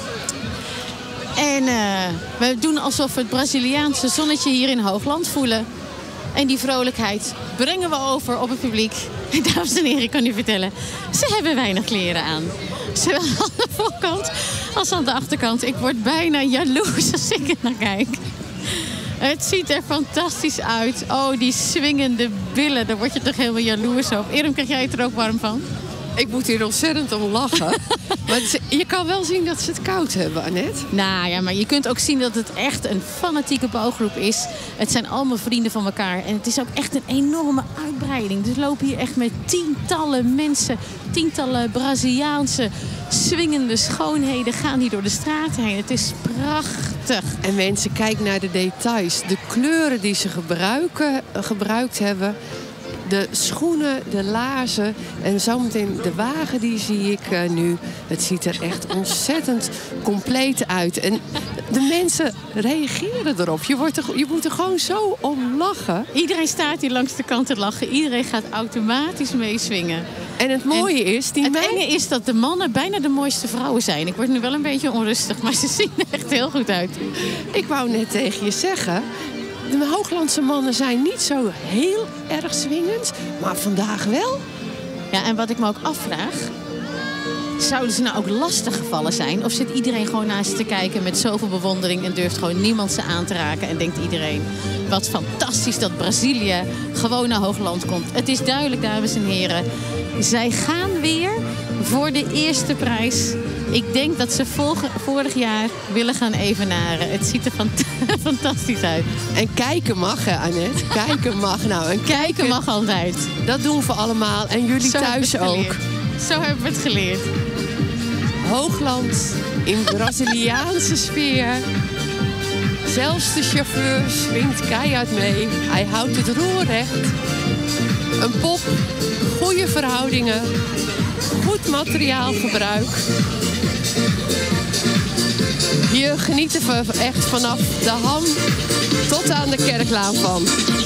En uh, we doen alsof we het Braziliaanse zonnetje hier in Hoogland voelen. En die vrolijkheid brengen we over op het publiek. En dames en heren, ik kan u vertellen, ze hebben weinig kleren aan. Zowel aan de voorkant als aan de achterkant. Ik word bijna jaloers als ik er naar kijk. Het ziet er fantastisch uit. Oh, die swingende billen, daar word je toch helemaal jaloers op. Erum, krijg jij het er ook warm van? Ik moet hier ontzettend om lachen. Maar het, je kan wel zien dat ze het koud hebben, Annette. Nou ja, maar je kunt ook zien dat het echt een fanatieke bouwgroep is. Het zijn allemaal vrienden van elkaar. En het is ook echt een enorme uitbreiding. Dus we lopen hier echt met tientallen mensen. Tientallen Braziliaanse swingende schoonheden gaan hier door de straten heen. Het is prachtig. En mensen, kijk naar de details. De kleuren die ze gebruiken, gebruikt hebben. De schoenen, de laarzen en zometeen de wagen, die zie ik uh, nu. Het ziet er echt ontzettend compleet uit. En de mensen reageren erop. Je, wordt er, je moet er gewoon zo om lachen. Iedereen staat hier langs de kant te lachen. Iedereen gaat automatisch meeswingen. En het mooie en is... Die het mij... enge is dat de mannen bijna de mooiste vrouwen zijn. Ik word nu wel een beetje onrustig, maar ze zien er echt heel goed uit. Ik wou net tegen je zeggen... De Hooglandse mannen zijn niet zo heel erg swingend, maar vandaag wel. Ja, en wat ik me ook afvraag... Zouden ze nou ook lastig gevallen zijn? Of zit iedereen gewoon naast ze te kijken met zoveel bewondering... en durft gewoon niemand ze aan te raken? En denkt iedereen, wat fantastisch dat Brazilië gewoon naar Hoogland komt. Het is duidelijk, dames en heren. Zij gaan weer voor de eerste prijs. Ik denk dat ze vorig jaar willen gaan evenaren. Het ziet er fant fantastisch uit. En kijken mag, hè, Annette? Kijken mag. Nou, en kijken, kijken mag altijd. Dat doen we allemaal. En jullie Zo thuis ook. Zo hebben we het geleerd. Hoogland in Braziliaanse sfeer. Zelfs de chauffeur swingt keihard mee. Hij houdt het roer recht. Een pop, goede verhoudingen, goed materiaalgebruik. Hier genieten we echt vanaf de Ham tot aan de Kerklaan van.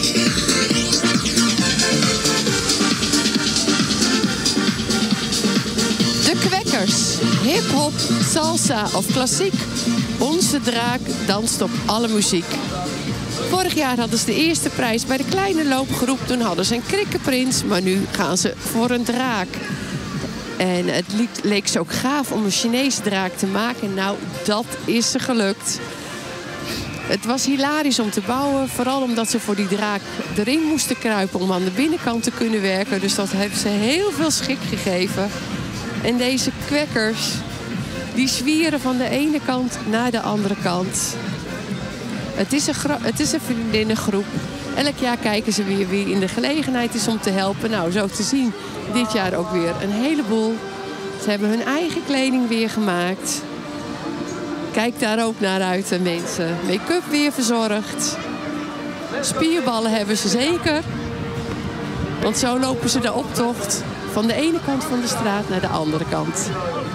De Kwekkers, hip-hop, salsa of klassiek. Onze draak danst op alle muziek. Vorig jaar hadden ze de eerste prijs bij de kleine loopgroep. Toen hadden ze een krikkenprins, maar nu gaan ze voor een draak. En het leek ze ook gaaf om een Chinese draak te maken. Nou, dat is ze gelukt. Het was hilarisch om te bouwen. Vooral omdat ze voor die draak erin moesten kruipen om aan de binnenkant te kunnen werken. Dus dat heeft ze heel veel schik gegeven. En deze kwekkers, die zwieren van de ene kant naar de andere kant. Het is een, het is een vriendinnengroep. Elk jaar kijken ze weer wie in de gelegenheid is om te helpen. Nou, zo te zien, dit jaar ook weer een heleboel. Ze hebben hun eigen kleding weer gemaakt. Kijk daar ook naar uit, de mensen. Make-up weer verzorgd. Spierballen hebben ze zeker. Want zo lopen ze de optocht van de ene kant van de straat naar de andere kant.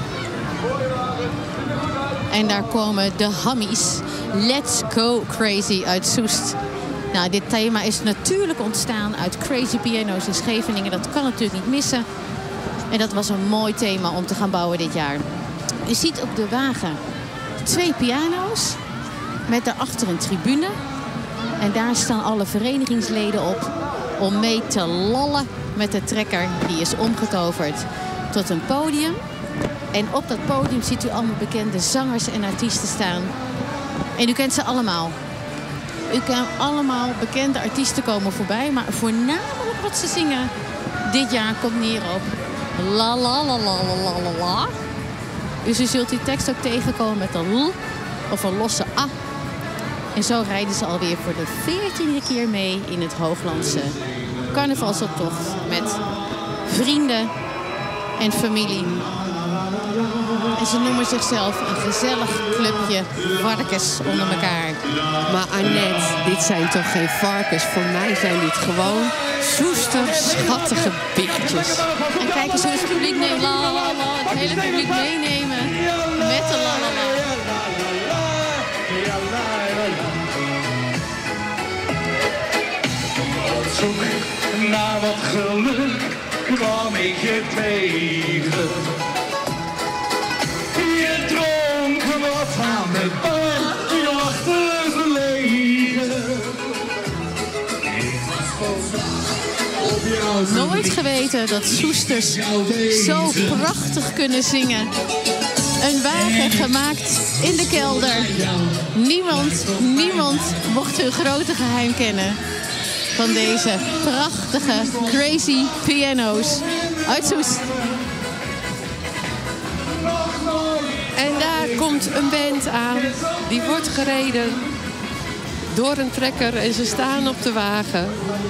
En daar komen de Hammies. Let's Go Crazy uit Soest. Nou, dit thema is natuurlijk ontstaan uit Crazy Piano's in Scheveningen. Dat kan natuurlijk niet missen. En dat was een mooi thema om te gaan bouwen dit jaar. U ziet op de wagen twee piano's met daarachter een tribune. En daar staan alle verenigingsleden op om mee te lallen met de trekker. Die is omgetoverd tot een podium. En op dat podium ziet u allemaal bekende zangers en artiesten staan. En u kent ze allemaal. U kan allemaal bekende artiesten komen voorbij. Maar voornamelijk wat ze zingen dit jaar komt neer op la la la la la la la. Dus u zult die tekst ook tegenkomen met een l of een losse a. En zo rijden ze alweer voor de veertiende keer mee in het Hooglandse carnavalsoptocht met vrienden en familie. En ze noemen zichzelf een gezellig clubje varkens onder elkaar. Maar Annette, dit zijn toch geen varkens? Voor mij zijn dit gewoon Soester, schattige beertjes. En kijk eens hoe het publiek neemt. La, la, la, het hele publiek meenemen met de la, la, la. Op zoek naar wat geluk kwam ik je tegen. Je dronk wat aan de bar, je lachte verlegen. Nooit geweten dat Soesters zo prachtig kunnen zingen. Een wagen gemaakt in de kelder. Niemand, niemand mocht hun grote geheim kennen van deze prachtige Crazy Piano's uit Soest. En daar komt een band aan. Die wordt gereden door een trekker en ze staan op de wagen.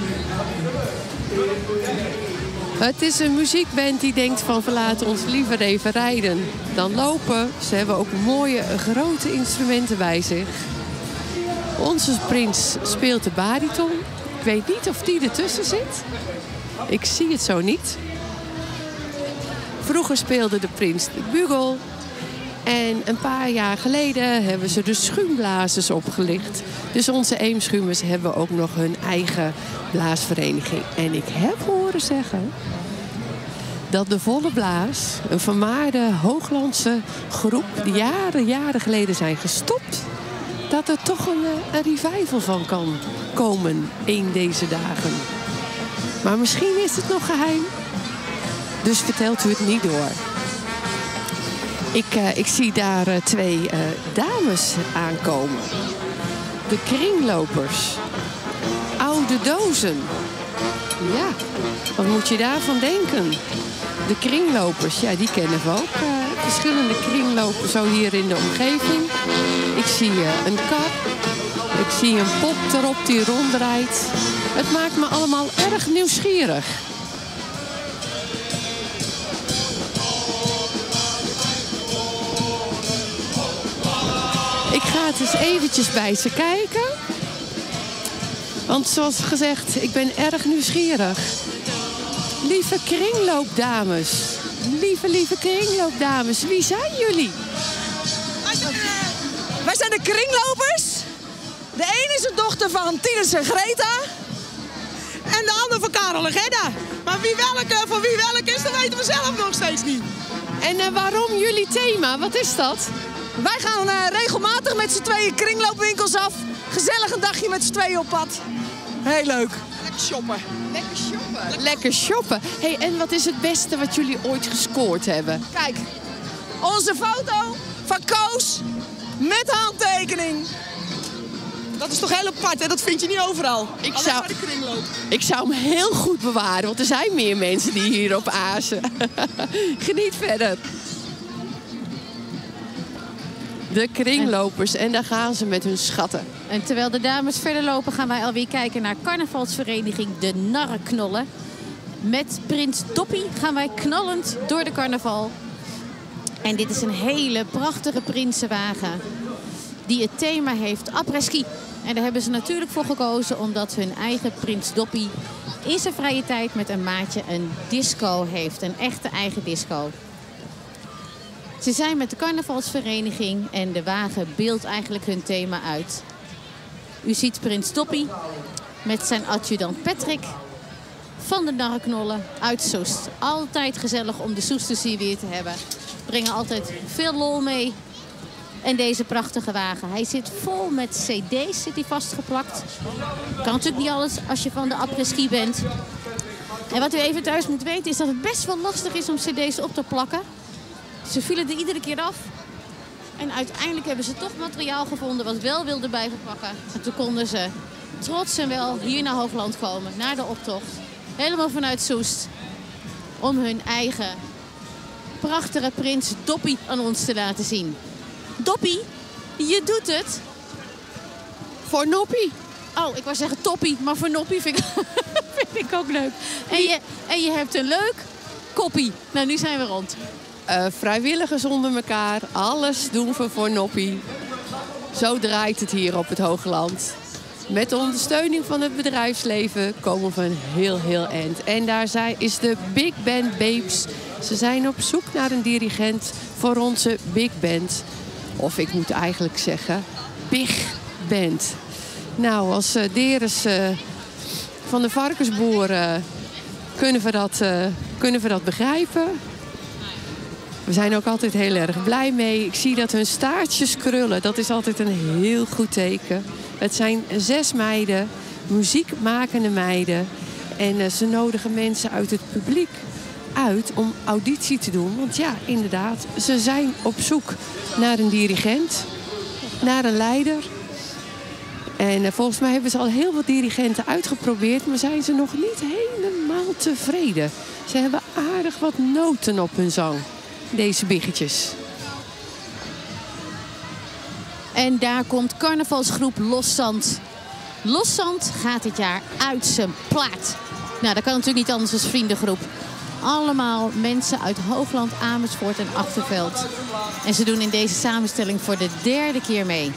Het is een muziekband die denkt van we laten ons liever even rijden dan lopen. Ze hebben ook mooie grote instrumenten bij zich. Onze prins speelt de bariton. Ik weet niet of die ertussen zit. Ik zie het zo niet. Vroeger speelde de prins de bugel. En een paar jaar geleden hebben ze de schuumblazers opgelicht. Dus onze Eemschuumers hebben ook nog hun eigen blaasvereniging. En ik heb horen zeggen dat de Volle Blaas, een vermaarde Hooglandse groep die jaren, jaren geleden zijn gestopt, dat er toch een, een revival van kan komen in deze dagen. Maar misschien is het nog geheim. Dus vertelt u het niet door. Ik, uh, ik zie daar uh, twee uh, dames aankomen. De kringlopers. Oude dozen. Ja, wat moet je daarvan denken? De kringlopers, ja, die kennen we ook. Uh, verschillende kringlopers zo hier in de omgeving. Ik zie uh, een kar. Ik zie een pop erop die ronddraait. Het maakt me allemaal erg nieuwsgierig. Ik ga het eens eventjes bij ze kijken. Want zoals gezegd, ik ben erg nieuwsgierig. Lieve kringloopdames. Lieve, lieve kringloopdames. Wie zijn jullie? Wij zijn de kringlopers. De een is de dochter van Tinus en Greta. En de ander van Karel en Gerda. Maar wie welke, van wie welke is, dat weten we zelf nog steeds niet. En uh, waarom jullie thema? Wat is dat? Wij gaan uh, regelmatig met z'n tweeën kringloopwinkels af. Gezellig een dagje met z'n tweeën op pad. Heel leuk. Lekker shoppen. Lekker shoppen. Lekker shoppen. Hey, en wat is het beste wat jullie ooit gescoord hebben? Kijk, onze foto van Koos met handtekening. Dat is toch heel apart, hè? Dat vind je niet overal. Ik Alleen zou, maar de kringloop. ik zou hem heel goed bewaren, want er zijn meer mensen die hierop azen. Geniet verder. De kringlopers, en daar gaan ze met hun schatten. En terwijl de dames verder lopen, gaan wij alweer kijken naar carnavalsvereniging De Narrenknollen. Met Prins Doppie gaan wij knallend door de carnaval. En dit is een hele prachtige prinsenwagen die het thema heeft après-ski. En daar hebben ze natuurlijk voor gekozen omdat hun eigen Prins Doppie in zijn vrije tijd met een maatje een disco heeft. Een echte eigen disco. Ze zijn met de carnavalsvereniging en de wagen beeldt eigenlijk hun thema uit. U ziet Prins Doppie met zijn adjudant Patrick van de Narrenknollen uit Soest. Altijd gezellig om de Soesters hier weer te hebben. Brengen altijd veel lol mee. En deze prachtige wagen. Hij zit vol met cd's, zit hij vastgeplakt. Kan natuurlijk niet alles als je van de après-ski bent. En wat u even thuis moet weten is dat het best wel lastig is om cd's op te plakken. Ze vielen er iedere keer af. En uiteindelijk hebben ze toch materiaal gevonden wat wel wilde blijven pakken. En toen konden ze trots en wel hier naar Hoogland komen, naar de optocht. Helemaal vanuit Soest. Om hun eigen prachtige prins Doppie aan ons te laten zien. Doppie, je doet het. Voor Noppie. Oh, ik wou zeggen Toppie, maar voor Noppie vind ik, vind ik ook leuk. En je, en je hebt een leuk koppie. Nou, nu zijn we rond. Uh, vrijwilligers onder elkaar. Alles doen we voor Noppie. Zo draait het hier op het Hoogland. Met de ondersteuning van het bedrijfsleven komen we een heel, heel eind. En daar zijn, is de Big Band Babes. Ze zijn op zoek naar een dirigent voor onze Big Band. Of ik moet eigenlijk zeggen, Big Band. Nou, als uh, deres uh, van de varkensboeren uh, kunnen, we dat, uh, kunnen we dat begrijpen. We zijn ook altijd heel erg blij mee. Ik zie dat hun staartjes krullen. Dat is altijd een heel goed teken. Het zijn zes meiden, muziekmakende meiden. En uh, ze nodigen mensen uit het publiek uit om auditie te doen. Want ja, inderdaad, ze zijn op zoek naar een dirigent, naar een leider. En uh, volgens mij hebben ze al heel wat dirigenten uitgeprobeerd, maar zijn ze nog niet helemaal tevreden. Ze hebben aardig wat noten op hun zang, deze biggetjes. En daar komt carnavalsgroep Loszand. Loszand gaat dit jaar uit zijn plaat. Nou, dat kan natuurlijk niet anders als vriendengroep. Allemaal mensen uit Hoogland, Amersfoort en Achterveld. En ze doen in deze samenstelling voor de derde keer mee.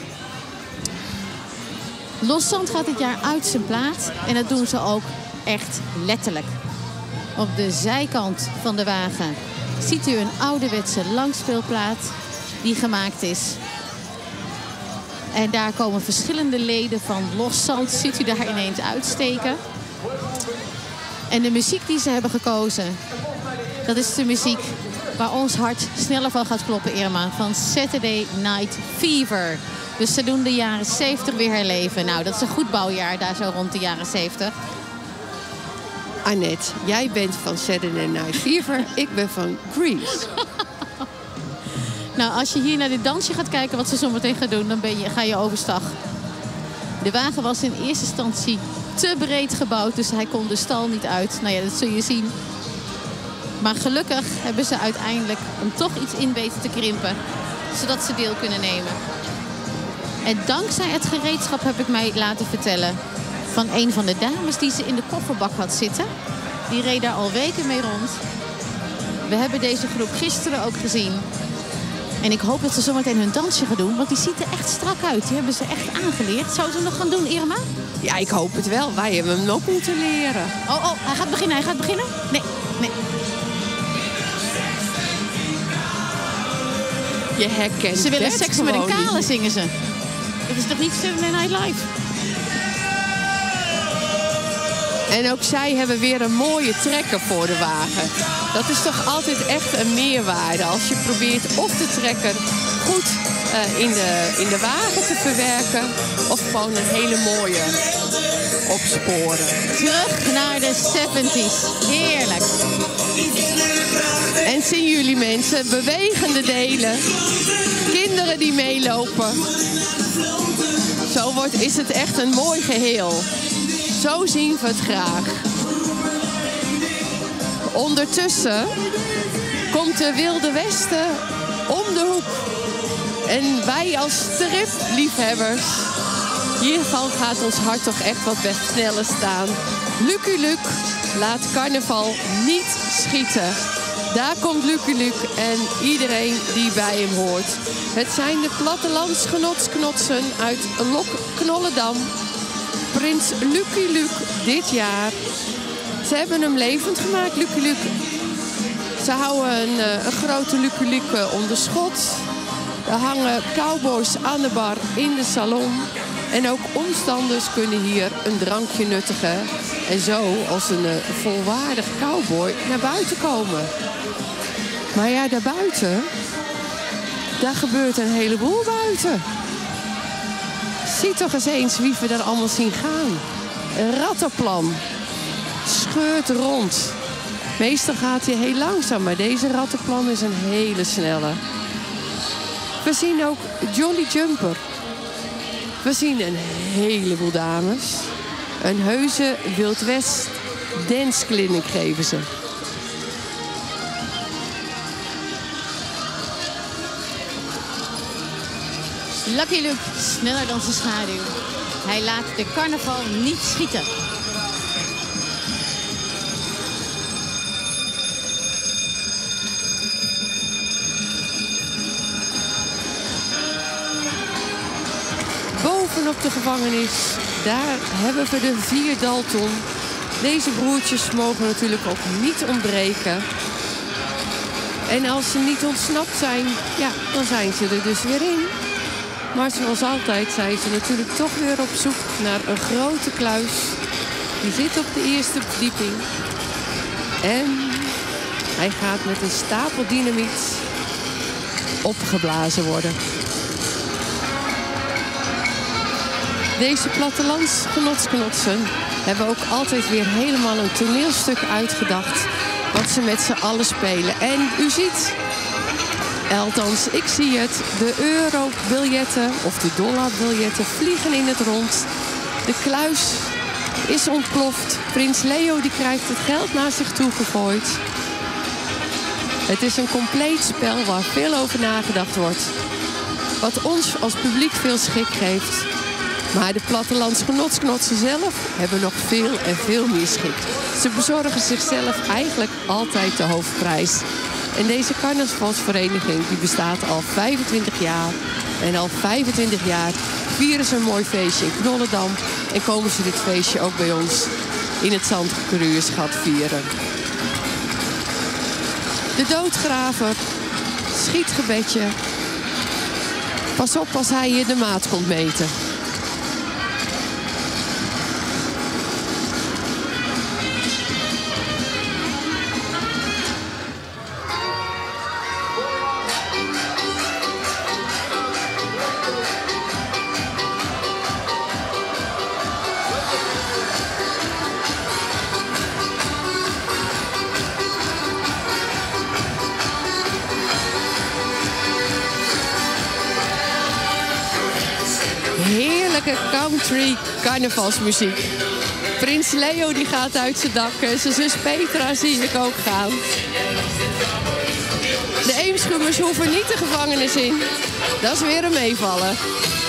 Loszand gaat dit jaar uit zijn plaat. En dat doen ze ook echt letterlijk. Op de zijkant van de wagen ziet u een ouderwetse langspeelplaat die gemaakt is. En daar komen verschillende leden van Loszand. Ziet u daar ineens uitsteken. En de muziek die ze hebben gekozen, dat is de muziek waar ons hart sneller van gaat kloppen, Irma. Van Saturday Night Fever. Dus ze doen de jaren zeventig weer herleven. Nou, dat is een goed bouwjaar daar zo rond de jaren zeventig. Annette, jij bent van Saturday Night Fever. Ik ben van Grease. Nou, als je hier naar dit dansje gaat kijken wat ze zo meteen gaan doen, dan ben je, ga je overstag. De wagen was in eerste instantie te breed gebouwd, dus hij kon de stal niet uit. Nou ja, dat zul je zien. Maar gelukkig hebben ze uiteindelijk hem toch iets in weten te krimpen, zodat ze deel kunnen nemen. En dankzij het gereedschap heb ik mij laten vertellen van een van de dames die ze in de kofferbak had zitten. Die reed daar al weken mee rond. We hebben deze groep gisteren ook gezien. En ik hoop dat ze zometeen hun dansje gaan doen, want die ziet er echt strak uit. Die hebben ze echt aangeleerd. Zou ze nog gaan doen, Irma? Ja, ik hoop het wel. Wij hebben hem ook moeten leren. Oh, oh, hij gaat beginnen, hij gaat beginnen? Nee, nee. Je herkent Ze willen het seks met een gewoon kale, niet. zingen ze. Dat is toch niet Saturday Night Live? En ook zij hebben weer een mooie trekker voor de wagen. Dat is toch altijd echt een meerwaarde als je probeert of de trekker goed uh, in, de, in de wagen te verwerken of gewoon een hele mooie opsporen. Terug naar de zeventig. Heerlijk. En zien jullie mensen, bewegende delen, kinderen die meelopen. Zo wordt, is het echt een mooi geheel. Zo zien we het graag. Ondertussen komt de Wilde Westen om de hoek. En wij als stripliefhebbers, hiervan gaat ons hart toch echt wat best sneller staan. Lucky Luke laat carnaval niet schieten. Daar komt Lucky Luke en iedereen die bij hem hoort. Het zijn de plattelandsgenotsknotsen uit Lok-Knollendam. Prins Lucky Luke dit jaar. Ze hebben hem levend gemaakt, Lucky Luke. Ze houden een, een grote Lucky Luke onder schot. Er hangen cowboys aan de bar in de salon. En ook omstanders kunnen hier een drankje nuttigen. En zo als een uh, volwaardig cowboy naar buiten komen. Maar ja, daarbuiten, daar gebeurt een heleboel buiten. Zie toch eens eens wie we daar allemaal zien gaan. Een rattenplan. Scheurt rond. Meestal gaat hij heel langzaam, maar deze rattenplan is een hele snelle. We zien ook Jolly Jumper. We zien een heleboel dames. Een heuse Wild West dance clinic geven ze. Lucky Luke, sneller dan zijn schaduw. Hij laat de carnaval niet schieten. Bovenop de gevangenis, daar hebben we de vier Dalton. Deze broertjes mogen natuurlijk ook niet ontbreken. En als ze niet ontsnapt zijn, ja, dan zijn ze er dus weer in. Maar zoals altijd zijn ze natuurlijk toch weer op zoek naar een grote kluis. Die zit op de eerste verdieping. En hij gaat met een stapel dynamiet opgeblazen worden. Deze plattelandsgenotsknotsen hebben ook altijd weer helemaal een toneelstuk uitgedacht. Wat ze met z'n allen spelen. En u ziet, althans ik zie het, de eurobiljetten of de dollarbiljetten vliegen in het rond. De kluis is ontploft. Prins Leo die krijgt het geld naar zich toe gegooid. Het is een compleet spel waar veel over nagedacht wordt. Wat ons als publiek veel schik geeft. Maar de plattelandsgenotsknotsen zelf hebben nog veel en veel meer schik. Ze bezorgen zichzelf eigenlijk altijd de hoofdprijs. En deze carnavalsvereniging die bestaat al vijfentwintig jaar. En al vijfentwintig jaar vieren ze een mooi feestje in Knollendam. En komen ze dit feestje ook bij ons in het Zandkruursgat vieren. De doodgraver, schietgebedje. Pas op als hij je de maat komt meten. Country carnavalsmuziek. Prins Leo die gaat uit zijn dak. Zijn zus Petra zie ik ook gaan. De Eemschummers hoeven niet de gevangenis in. Dat is weer een meevallen.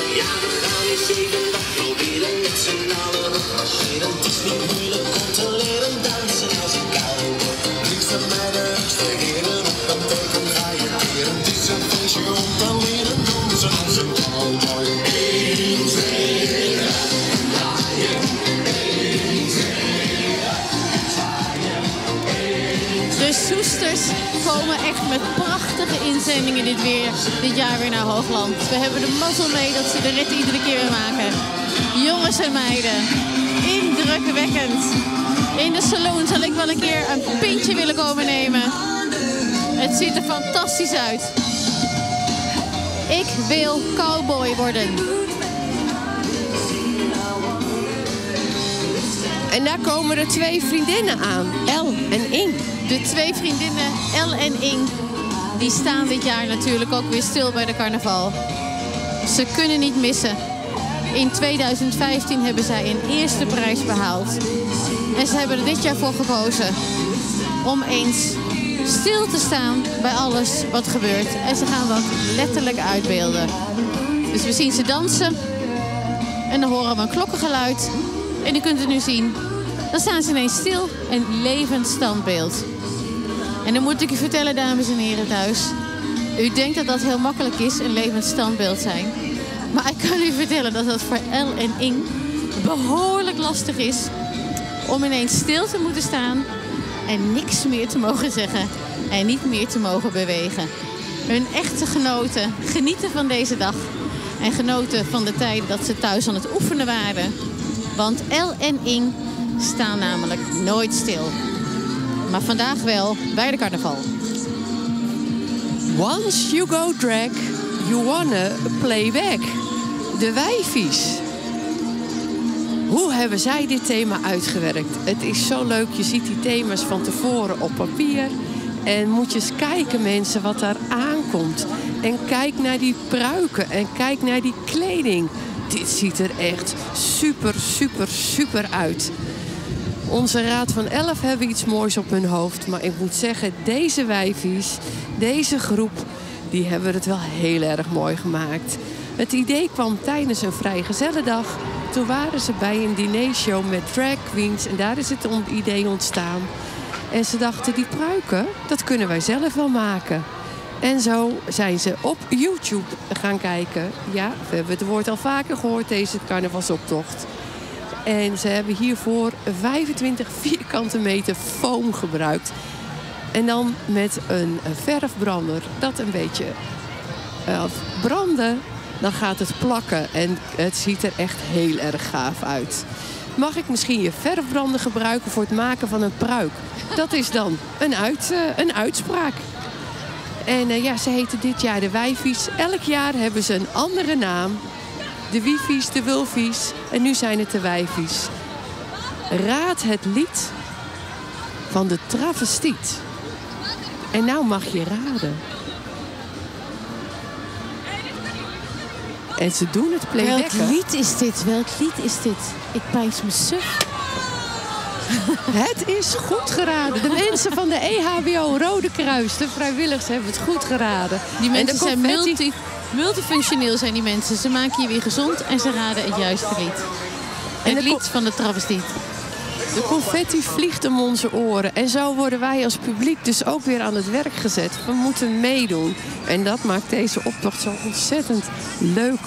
De Soesters komen echt met prachtige inzendingen dit, weer, dit jaar weer naar Hoogland. We hebben de mazzel mee dat ze de rit iedere keer weer maken. Jongens en meiden, indrukwekkend. In de saloon zal ik wel een keer een pintje willen komen nemen. Het ziet er fantastisch uit. Ik wil cowboy worden. En daar komen er twee vriendinnen aan, El en Ing. De twee vriendinnen El en Ing, die staan dit jaar natuurlijk ook weer stil bij de carnaval. Ze kunnen niet missen. In tweeduizend vijftien hebben zij een eerste prijs behaald. En ze hebben er dit jaar voor gekozen om eens stil te staan bij alles wat gebeurt. En ze gaan dat letterlijk uitbeelden. Dus we zien ze dansen en dan horen we een klokkengeluid. En u kunt het nu zien. Dan staan ze ineens stil, een levend standbeeld. En dan moet ik u vertellen, dames en heren thuis. U denkt dat dat heel makkelijk is, een levend standbeeld zijn. Maar ik kan u vertellen dat dat voor El en Ing behoorlijk lastig is om ineens stil te moeten staan en niks meer te mogen zeggen en niet meer te mogen bewegen. Hun echte genoten, genieten van deze dag en genoten van de tijden dat ze thuis aan het oefenen waren. Want El en Ing staan namelijk nooit stil. Maar vandaag wel bij de carnaval. Once you go drag, you wanna play back. De wijfies. Hoe hebben zij dit thema uitgewerkt? Het is zo leuk, je ziet die thema's van tevoren op papier. En moet je eens kijken, mensen, wat daar aankomt. En kijk naar die pruiken en kijk naar die kleding. Dit ziet er echt super, super, super uit. Onze Raad van Elf hebben iets moois op hun hoofd. Maar ik moet zeggen, deze wijfies, deze groep, die hebben het wel heel erg mooi gemaakt. Het idee kwam tijdens een vrijgezellendag. Toen waren ze bij een dinershow met drag queens. En daar is het idee ontstaan. En ze dachten, die pruiken, dat kunnen wij zelf wel maken. En zo zijn ze op YouTube gaan kijken. Ja, we hebben het woord al vaker gehoord, deze carnavalsoptocht. En ze hebben hiervoor vijfentwintig vierkante meter foam gebruikt. En dan met een verfbrander dat een beetje uh, branden. Dan gaat het plakken en het ziet er echt heel erg gaaf uit. Mag ik misschien je verfbrander gebruiken voor het maken van een pruik? Dat is dan een, uit, uh, een uitspraak. En uh, ja, ze heten dit jaar de wijfies. Elk jaar hebben ze een andere naam. De wiefies, de wulfies en nu zijn het de wijfies. Raad het lied van de travestiet. En nou mag je raden. En ze doen het playbacken. Welk lied is dit? Welk lied is dit? Ik pijns me suf. Het is goed geraden. De mensen van de E H B O Rode Kruis, de vrijwilligers, hebben het goed geraden. Die mensen zijn confetti... multi, multifunctioneel, zijn die mensen. Ze maken je weer gezond en ze raden het juiste lied. En het lied van de travestiet. De confetti vliegt om onze oren. En zo worden wij als publiek dus ook weer aan het werk gezet. We moeten meedoen. En dat maakt deze optocht zo ontzettend leuk.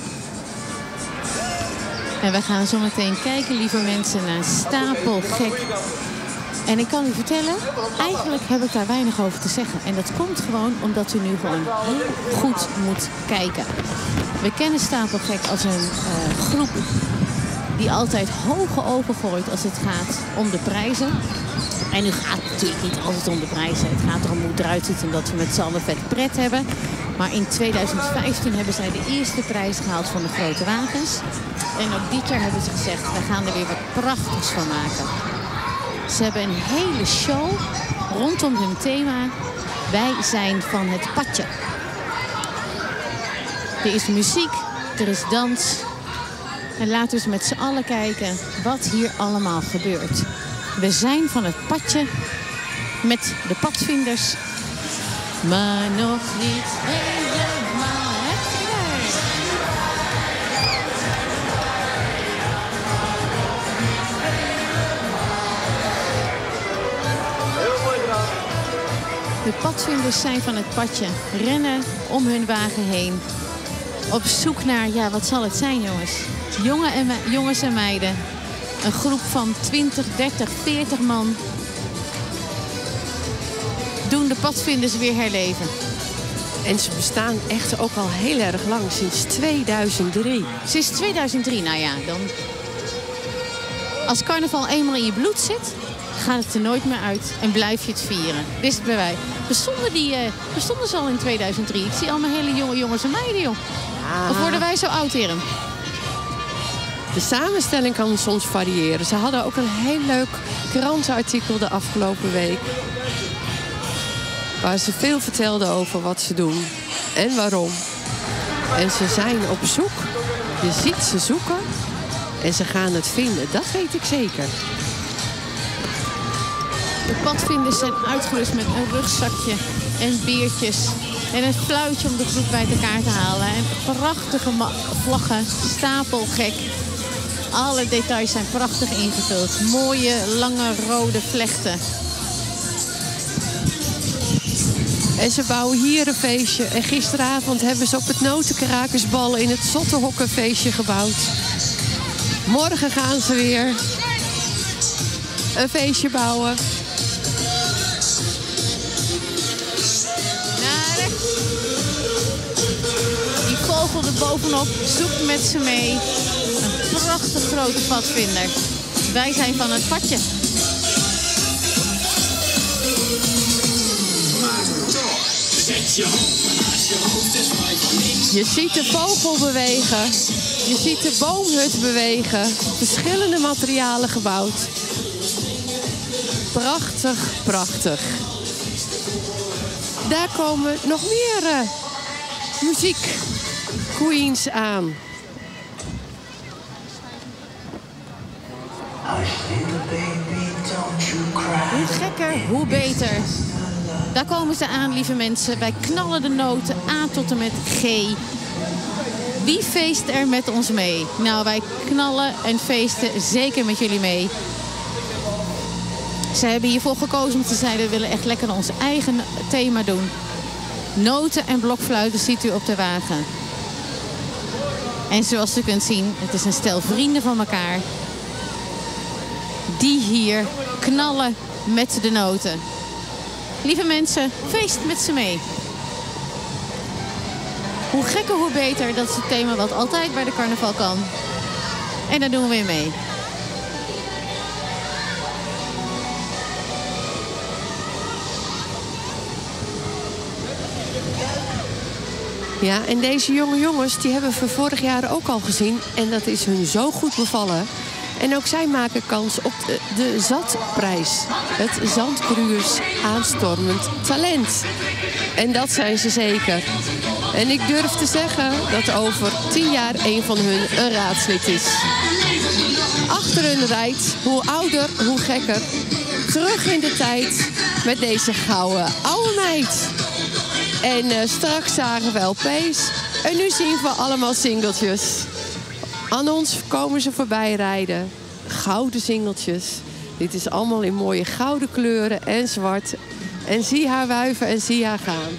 En we gaan zo meteen kijken, lieve mensen, naar Stapelgek. En ik kan u vertellen, eigenlijk heb ik daar weinig over te zeggen. En dat komt gewoon omdat u nu gewoon heel goed moet kijken. We kennen Stapelgek als een uh, groep die altijd hoge ogen gooit als het gaat om de prijzen. En nu gaat het natuurlijk niet altijd om de prijzen. Het gaat erom hoe het eruit ziet en dat we met z'n allen vet pret hebben. Maar in tweeduizend vijftien hebben zij de eerste prijs gehaald van de grote wagens. En ook dit jaar hebben ze gezegd, we gaan er weer wat prachtigs van maken. Ze hebben een hele show rondom hun thema. Wij zijn van het padje. Er is muziek, er is dans. En laten we eens met z'n allen kijken wat hier allemaal gebeurt. We zijn van het padje met de padvinders. Maar nog niet helemaal weg. De padvinders zijn van het padje. Rennen om hun wagen heen. Op zoek naar, ja, wat zal het zijn, jongens? Jongen en me- jongens en meiden. Een groep van twintig, dertig, veertig man. Doen de padvinders weer herleven. En ze bestaan echt ook al heel erg lang, sinds tweeduizend drie. Sinds tweeduizend drie, nou ja, dan... Als carnaval eenmaal in je bloed zit, gaat het er nooit meer uit en blijf je het vieren. Dit is het bij wij. Bestonden, die, uh, bestonden ze al in tweeduizend drie? Ik zie allemaal hele jonge jongens en meiden, joh. Ja. Of worden wij zo oud, heren? De samenstelling kan soms variëren. Ze hadden ook een heel leuk krantenartikel de afgelopen week. Waar ze veel vertelden over wat ze doen en waarom. En ze zijn op zoek. Je ziet ze zoeken en ze gaan het vinden. Dat weet ik zeker. De padvinders zijn uitgerust met een rugzakje en biertjes. En een fluitje om de groep bij elkaar te halen. En prachtige vlaggen, stapelgek. Alle details zijn prachtig ingevuld. Mooie, lange, rode vlechten. En ze bouwen hier een feestje. En gisteravond hebben ze op het Notenkrakersbal in het Zottehokken een feestje gebouwd. Morgen gaan ze weer een feestje bouwen. Naar rechts. Die vogel er bovenop zoekt met ze mee. Een prachtig grote padvinder. Wij zijn van het padje. Je ziet de vogel bewegen. Je ziet de boomhut bewegen. Verschillende materialen gebouwd. Prachtig, prachtig. Daar komen nog meer uh, muziek queens aan. Hoe gekker, hoe beter. Daar komen ze aan, lieve mensen. Wij knallen de noten A tot en met G. Wie feest er met ons mee? Nou, wij knallen en feesten zeker met jullie mee. Ze hebben hiervoor gekozen om te zeggen, we willen echt lekker ons eigen thema doen. Noten en blokfluiten ziet u op de wagen. En zoals u kunt zien, het is een stel vrienden van elkaar. Die hier knallen met de noten. Lieve mensen, feest met ze mee. Hoe gekker, hoe beter. Dat is het thema wat altijd bij de carnaval kan. En daar doen we weer mee. Ja, en deze jonge jongens die hebben we vorig jaar ook al gezien. En dat is hun zo goed bevallen. En ook zij maken kans op de, de Zatprijs. Het Zandkruurs aanstormend talent. En dat zijn ze zeker. En ik durf te zeggen dat over tien jaar een van hun een raadslid is. Achter hun rijdt, hoe ouder, hoe gekker. Terug in de tijd met deze gouden oude meid. En uh, straks zagen we L P's. En nu zien we allemaal singeltjes. Aan ons komen ze voorbij rijden. Gouden singeltjes. Dit is allemaal in mooie gouden kleuren en zwart. En zie haar wuiven en zie haar gaan.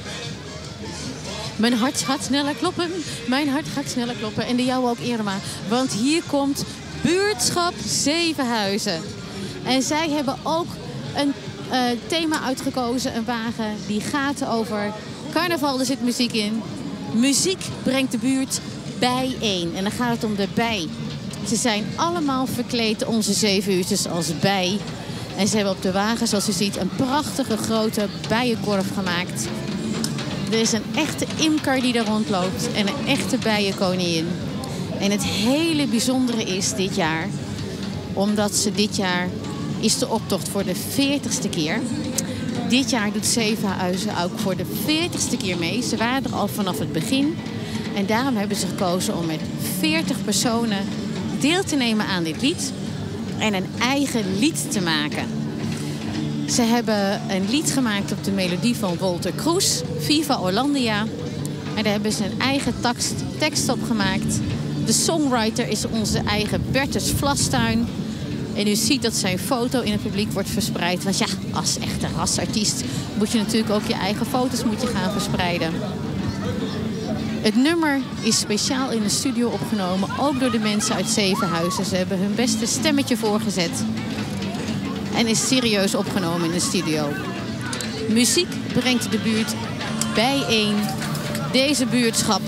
Mijn hart gaat sneller kloppen. Mijn hart gaat sneller kloppen. En de jouwe ook, Irma. Want hier komt buurtschap Zevenhuizen. En zij hebben ook een uh, thema uitgekozen. Een wagen die gaat over carnaval. Er zit muziek in. Muziek brengt de buurt bijeen. En dan gaat het om de bij. Ze zijn allemaal verkleed, onze zevenhuisjes, als bij. En ze hebben op de wagen, zoals u ziet, een prachtige grote bijenkorf gemaakt. Er is een echte imker die er rondloopt en een echte bijenkoningin. En het hele bijzondere is dit jaar, omdat ze dit jaar is de optocht voor de veertigste keer. Dit jaar doet Zevenhuizen ook voor de veertigste keer mee. Ze waren er al vanaf het begin. En daarom hebben ze gekozen om met veertig personen deel te nemen aan dit lied. En een eigen lied te maken. Ze hebben een lied gemaakt op de melodie van Walter Kroes, Viva Orlandia. En daar hebben ze een eigen tekst, tekst op gemaakt. De songwriter is onze eigen Bertus Vlastuin. En u ziet dat zijn foto in het publiek wordt verspreid. Want ja, als echte rasartiest moet je natuurlijk ook je eigen foto's moet je gaan verspreiden. Het nummer is speciaal in de studio opgenomen, ook door de mensen uit Zevenhuizen. Ze hebben hun beste stemmetje voorgezet. En is serieus opgenomen in de studio. Muziek brengt de buurt bijeen. Deze buurtschap.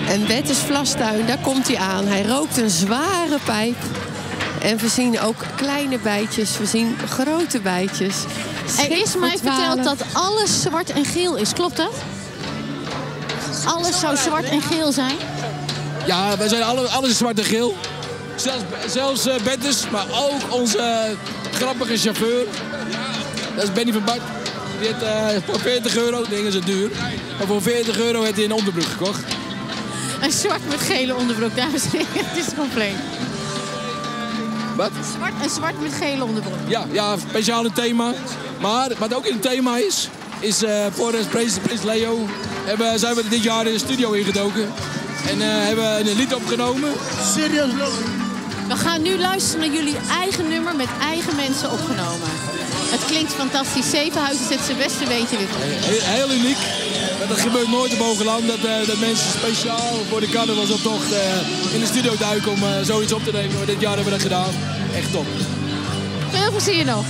En Bettes Vlastuin, daar komt hij aan. Hij rookt een zware pijp. En we zien ook kleine bijtjes, we zien grote bijtjes. Er is mij verteld dat alles zwart en geel is, klopt dat? Alles zou zwart en geel zijn? Ja, wij zijn alle, alles is zwart en geel. Zelfs, zelfs uh, Bettes, maar ook onze uh, grappige chauffeur. Dat is Benny van Bart. Die heeft uh, voor veertig euro, dingen is het duur. Maar voor veertig euro heeft hij een onderbroek gekocht. Een zwart met gele onderbroek, dames en heren. Het is compleet. Wat? Zwart, een zwart met gele onderbroek. Ja, ja, speciaal een thema. Maar wat ook in het thema is, is uh, voor Prins, Prins Leo hebben, zijn we dit jaar in de studio ingedoken. En uh, hebben een lied opgenomen. Serieus? We gaan nu luisteren naar jullie eigen nummer met eigen mensen opgenomen. Het klinkt fantastisch. Zevenhuizen zet zijn beste beentje weer op. Heel, heel uniek. Dat gebeurt nooit op Hoogland. Dat, uh, dat mensen speciaal voor de carnavalsoptocht uh, in de studio duiken om uh, zoiets op te nemen. Maar dit jaar hebben we dat gedaan. Echt top. Veel plezier nog.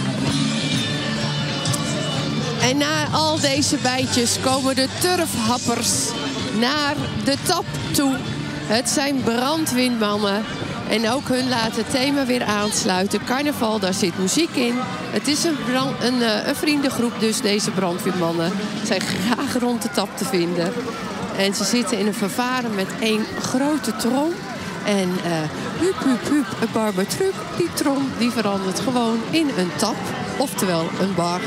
En na al deze bijtjes komen de turfhappers naar de tap toe. Het zijn brandwindmannen. En ook hun laten het thema weer aansluiten. Carnaval, daar zit muziek in. Het is een, brand, een, uh, een vriendengroep dus, deze brandweermannen. Ze zijn graag rond de tap te vinden. En ze zitten in een vervaren met één grote trom. En uh, hup, hup, hup, een barbertruc. Die trom die verandert gewoon in een tap. Oftewel een bar.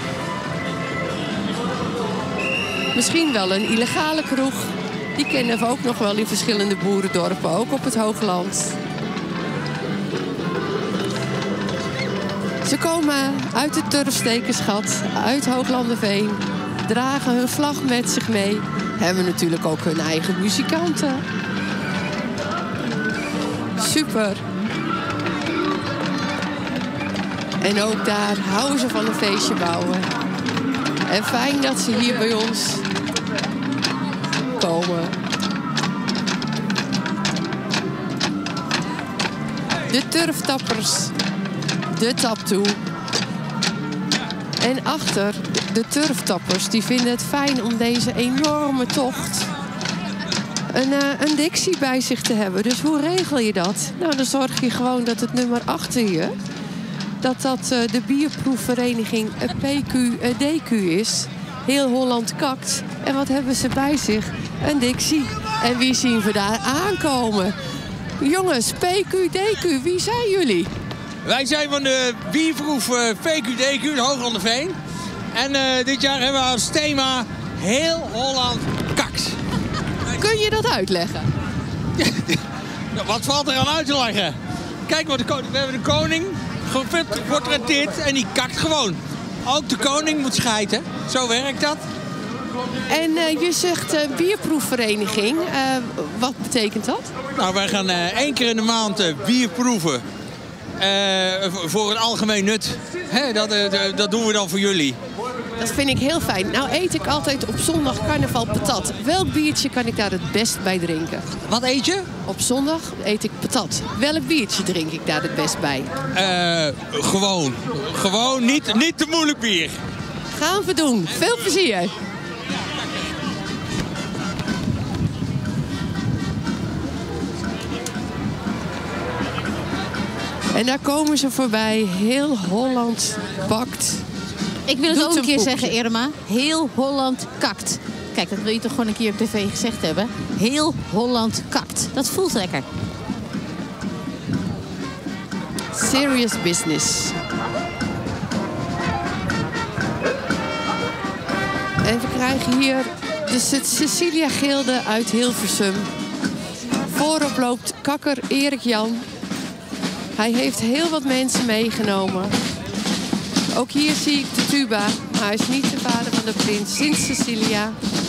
Misschien wel een illegale kroeg. Die kennen we ook nog wel in verschillende boerendorpen, ook op het Hoogland. Ze komen uit het Turfstekersgat, uit Hooglanderveen, dragen hun vlag met zich mee. Hebben natuurlijk ook hun eigen muzikanten. Super. En ook daar houden ze van een feestje bouwen. En fijn dat ze hier bij ons komen. De turftappers, de tap toe. En achter de turftappers, die vinden het fijn om deze enorme tocht een, uh, een dictie bij zich te hebben. Dus hoe regel je dat? Nou, dan zorg je gewoon dat het nummer achter je, dat dat uh, de bierproefvereniging P Q D Q is. Heel Holland kakt. En wat hebben ze bij zich? Een dictie. En wie zien we daar aankomen? Jongens, P Q D Q, wie zijn jullie? Wij zijn van de bierproef uh, P Q D Q, de Hooglanderveen. En uh, dit jaar hebben we als thema Heel Holland kakt. Kun je dat uitleggen? Wat valt er aan uit te leggen? Kijk, wat de koning, we hebben de koning geportretteerd en die kakt gewoon. Ook de koning moet schijten. Zo werkt dat. En uh, je zegt uh, bierproefvereniging. Uh, wat betekent dat? Nou, wij gaan uh, één keer in de maand uh, bier proeven. Uh, voor het algemeen nut. Hè, dat, uh, dat doen we dan voor jullie. Dat vind ik heel fijn. Nou eet ik altijd op zondag carnaval patat. Welk biertje kan ik daar het best bij drinken? Wat eet je? Op zondag eet ik patat. Welk biertje drink ik daar het best bij? Uh, gewoon. Gewoon, niet, niet te moeilijk bier. Gaan we doen. Veel plezier. En daar komen ze voorbij. Heel Holland bakt. Ik wil het Doet ook een keer poepje. zeggen, Irma. Heel Holland kakt. Kijk, dat wil je toch gewoon een keer op tv gezegd hebben. Heel Holland kakt. Dat voelt lekker. Serious business. En we krijgen hier de Cecilia Gilde uit Hilversum. Voorop loopt kakker Erik Jan. Hij heeft heel wat mensen meegenomen. Ook hier zie ik de tuba, maar hij is niet de vader van de prins. Sint Cecilia.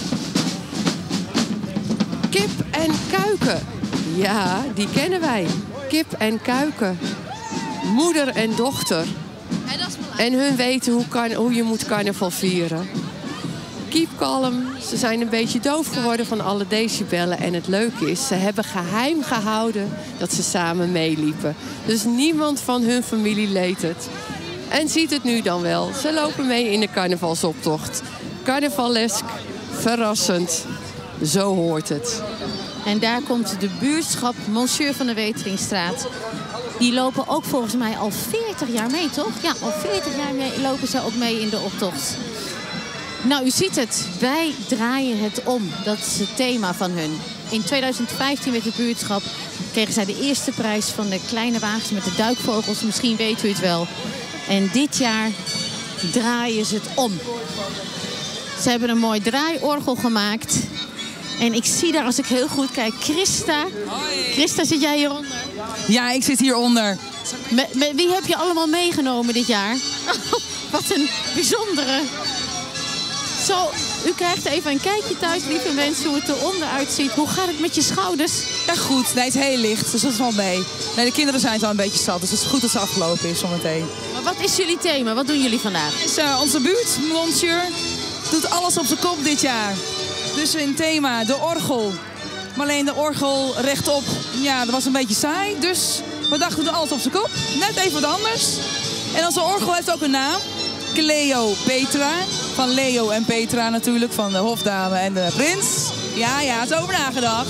Kip en kuiken. Ja, die kennen wij. Kip en kuiken. Moeder en dochter. En hun weten hoe, kan, hoe je moet carnaval vieren. Keep calm. Ze zijn een beetje doof geworden van alle decibellen. En het leuke is, ze hebben geheim gehouden dat ze samen meeliepen. Dus niemand van hun familie leed het. En ziet het nu dan wel. Ze lopen mee in de carnavalsoptocht. Carnavalesk, verrassend. Zo hoort het. En daar komt de buurtschap Monsieur van der Weteringstraat. Die lopen ook volgens mij al veertig jaar mee, toch? Ja, al veertig jaar mee lopen ze ook mee in de optocht. Nou, u ziet het. Wij draaien het om. Dat is het thema van hun. In tweeduizend vijftien met de buurtschap kregen zij de eerste prijs van de kleine wagens met de duikvogels. Misschien weet u het wel. En dit jaar draaien ze het om. Ze hebben een mooi draaiorgel gemaakt. En ik zie daar, als ik heel goed kijk, Christa. Hoi. Christa, zit jij hieronder? Ja, ik zit hieronder. Met, met wie heb je allemaal meegenomen dit jaar? Wat een bijzondere. Zo, u krijgt even een kijkje thuis, lieve mensen, hoe het eronder uitziet. Hoe gaat het met je schouders? Ja, goed. Nee, het is heel licht, dus dat is wel mee. Nee, de kinderen zijn wel een beetje zat, dus het is goed dat het afgelopen is zometeen. Maar wat is jullie thema? Wat doen jullie vandaag? Is, uh, onze buurt, Monsieur, doet alles op zijn kop dit jaar. Dus in thema de orgel. Maar alleen de orgel rechtop, ja, dat was een beetje saai. Dus we dachten, we doen alles op zijn kop. Net even wat anders. En onze orgel heeft ook een naam. Cleopetra. Van Leo en Petra natuurlijk, van de hofdame en de prins. Ja, ja, is over nagedacht.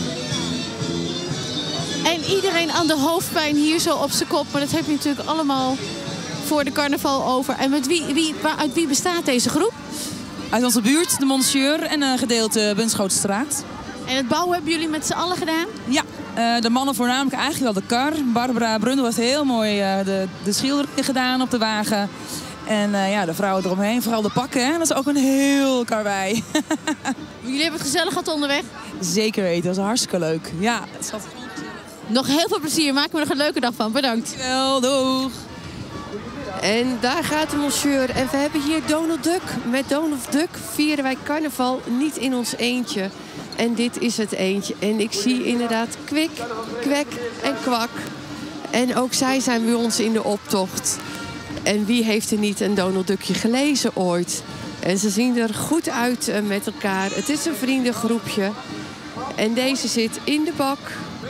En iedereen aan de hoofdpijn hier zo op zijn kop. Maar dat heb je natuurlijk allemaal voor de carnaval over. En met wie, wie, uit wie bestaat deze groep? Uit onze buurt, de Monsieur en een gedeelte Bunschotenstraat. En het bouwen hebben jullie met z'n allen gedaan? Ja, uh, de mannen voornamelijk eigenlijk wel de kar. Barbara Brundel heeft heel mooi uh, de, de schildering gedaan op de wagen. En uh, ja, de vrouwen eromheen, vooral de pakken, hè? Dat is ook een heel karwei. Jullie hebben het gezellig gehad onderweg? Zeker weten, dat was hartstikke leuk. Ja, het zat... Nog heel veel plezier, maak er nog een leuke dag van. Bedankt. Wel, doeg. En daar gaat de Monsieur. En we hebben hier Donald Duck. Met Donald Duck vieren wij carnaval niet in ons eentje. En dit is het eentje. En ik zie inderdaad kwik, kwek en kwak. En ook zij zijn bij ons in de optocht. En wie heeft er niet een Donald Duckje gelezen ooit? En ze zien er goed uit uh, met elkaar. Het is een vriendengroepje. En deze zit in de bak.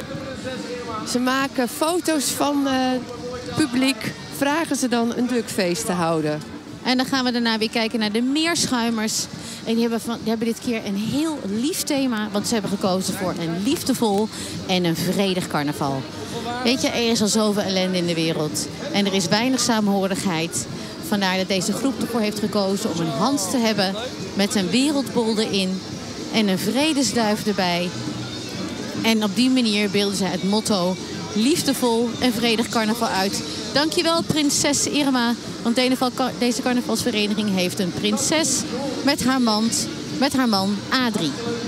Ze maken foto's van uh, publiek. Vragen ze dan een duckfeest te houden. En dan gaan we daarna weer kijken naar de meerschuimers. En die hebben, van, die hebben dit keer een heel lief thema. Want ze hebben gekozen voor een liefdevol en een vredig carnaval. Weet je, er is al zoveel ellende in de wereld. En er is weinig saamhorigheid. Vandaar dat deze groep ervoor heeft gekozen om een hand te hebben met een wereldbol erin. En een vredesduif erbij. En op die manier beelden ze het motto liefdevol en vredig carnaval uit. Dankjewel prinses Irma. Want deze carnavalsvereniging heeft een prinses met haar man, met haar man Adrie.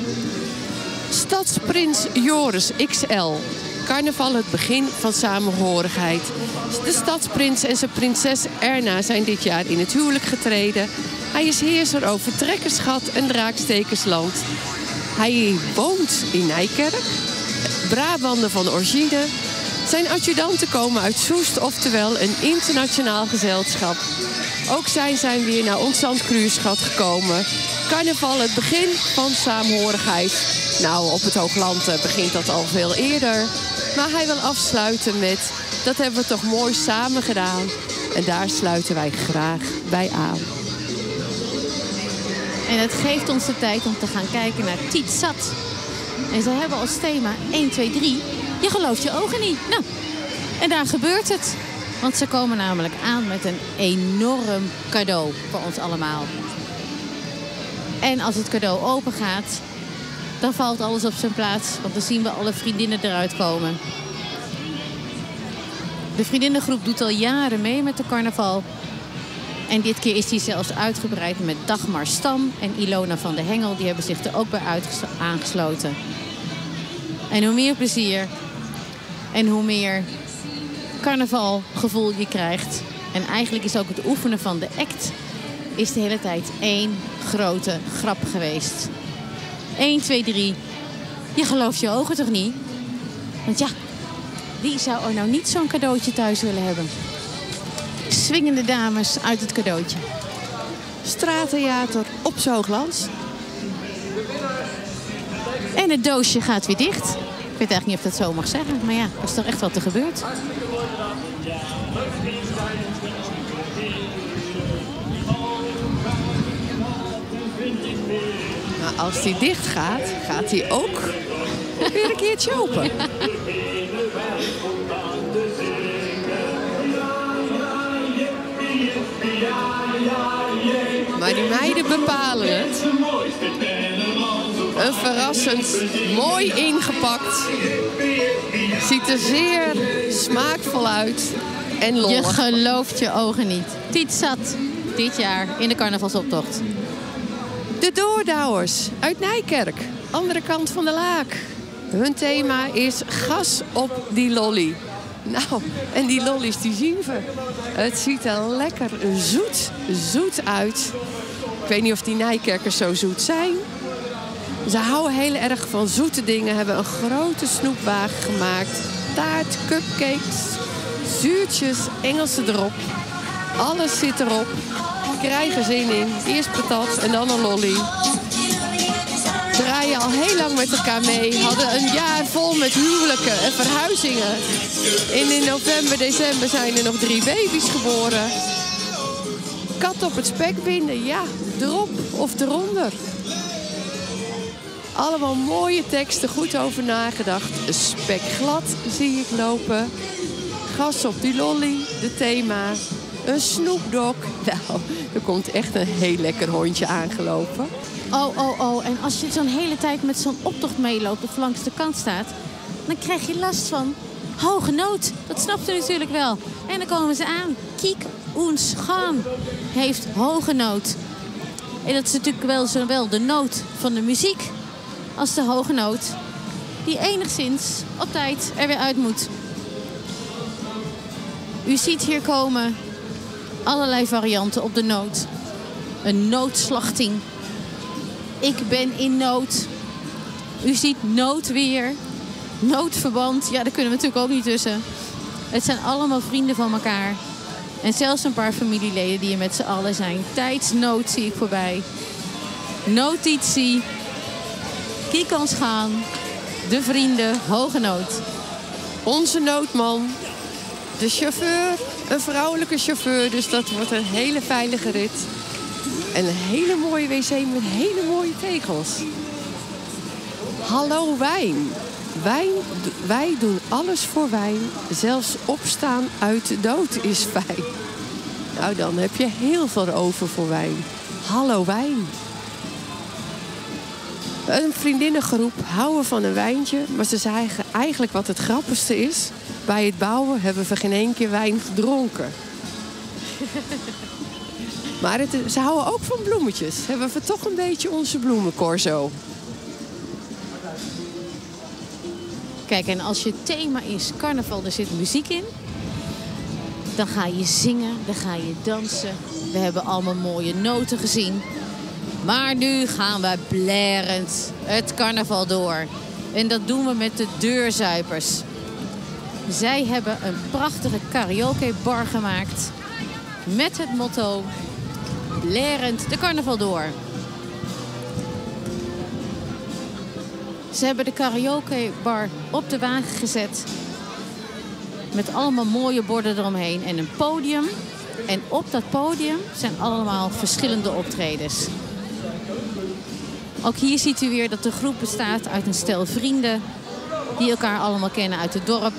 Stadsprins Joris X L. Carnaval het begin van samenhorigheid. De stadsprins en zijn prinses Erna zijn dit jaar in het huwelijk getreden. Hij is heerser over Trekkerschat en Draakstekersland. Hij woont in Nijkerk. Brabander van origine. Zijn adjudanten komen uit Soest, oftewel een internationaal gezelschap. Ook zij zijn weer naar ons Zandkruurschat gekomen. Carnaval het begin van saamhorigheid. Nou, op het Hoogland begint dat al veel eerder. Maar hij wil afsluiten met, dat hebben we toch mooi samen gedaan. En daar sluiten wij graag bij aan. En het geeft ons de tijd om te gaan kijken naar Tiet Zat. En ze hebben als thema één, twee, drie... Je gelooft je ogen niet. Nou, en daar gebeurt het. Want ze komen namelijk aan met een enorm cadeau voor ons allemaal. En als het cadeau open gaat, dan valt alles op zijn plaats. Want dan zien we alle vriendinnen eruit komen. De vriendinnengroep doet al jaren mee met de carnaval. En dit keer is die zelfs uitgebreid met Dagmar Stam en Ilona van de Hengel. Die hebben zich er ook bij aangesloten. En hoe meer plezier en hoe meer carnavalgevoel je krijgt. En eigenlijk is ook het oefenen van de act is de hele tijd één grote grap geweest. één, twee, drie. Je gelooft je ogen toch niet? Want ja, wie zou er nou niet zo'n cadeautje thuis willen hebben? Swingende dames uit het cadeautje. Straattheater op Zooglands. En het doosje gaat weer dicht. Ik weet eigenlijk niet of ik dat zo mag zeggen. Maar ja, er is toch echt wat er gebeurt. Maar als die dicht gaat, gaat hij ook Weer een keertje open. Maar die meiden bepalen het. Een verrassend, mooi ingepakt. Ziet er zeer smaakvol uit en lollig. Je gelooft je ogen niet. Tiet zat dit jaar in de carnavalsoptocht. De Doordouwers uit Nijkerk, andere kant van de Laak. Hun thema is gas op die lolly. Nou, en die lollies die zien we. Het ziet er lekker zoet, zoet uit. Ik weet niet of die Nijkerkers zo zoet zijn. Ze houden heel erg van zoete dingen. Hebben een grote snoepwagen gemaakt. Taart, cupcakes, zuurtjes, Engelse drop. Alles zit erop. Krijgen zin in. Eerst patat en dan een lolly. Draaien al heel lang met elkaar mee. Hadden een jaar vol met huwelijken en verhuizingen. En in november, december zijn er nog drie baby's geboren. Kat op het spek binden, ja, erop of eronder. Allemaal mooie teksten, goed over nagedacht. Spek glad zie ik lopen. Gas op die lolly, de thema. Een snoepdog. Nou, er komt echt een heel lekker hondje aangelopen. Oh, oh, oh. En als je zo'n hele tijd met zo'n optocht meeloopt of langs de kant staat, dan krijg je last van hoge noot. Dat snapt u natuurlijk wel. En dan komen ze aan. Kiek ons gaan heeft hoge noot. En dat is natuurlijk wel zowel de noot van de muziek als de hoge noot die enigszins op tijd er weer uit moet. U ziet hier komen allerlei varianten op de noot. Een noodslachting. Ik ben in nood. U ziet noodweer. Noodverband. Ja, daar kunnen we natuurlijk ook niet tussen. Het zijn allemaal vrienden van elkaar. En zelfs een paar familieleden die er met z'n allen zijn. Tijdsnood zie ik voorbij. Notitie. Kiek ons gaan. De vrienden. Hoge nood. Onze noodman. De chauffeur. Een vrouwelijke chauffeur. Dus dat wordt een hele veilige rit. En een hele mooie wc met hele mooie tegels. Hallo wijn. Wijn. Wij doen alles voor wijn. Zelfs opstaan uit de dood is fijn. Nou, dan heb je heel veel over voor wijn. Hallo wijn. Een vriendinnengroep houden van een wijntje. Maar ze zeggen eigenlijk wat het grappigste is. Bij het bouwen hebben we geen één keer wijn gedronken. Maar het, ze houden ook van bloemetjes. Hebben we toch een beetje onze bloemencorso. Kijk, en als je thema is carnaval, er zit muziek in. Dan ga je zingen, dan ga je dansen. We hebben allemaal mooie noten gezien. Maar nu gaan we blerend het carnaval door. En dat doen we met de deurzuipers. Zij hebben een prachtige karaokebar gemaakt. Met het motto: blerend de carnaval door. Ze hebben de karaokebar op de wagen gezet. Met allemaal mooie borden eromheen en een podium. En op dat podium zijn allemaal verschillende optredens. Ook hier ziet u weer dat de groep bestaat uit een stel vrienden die elkaar allemaal kennen uit het dorp.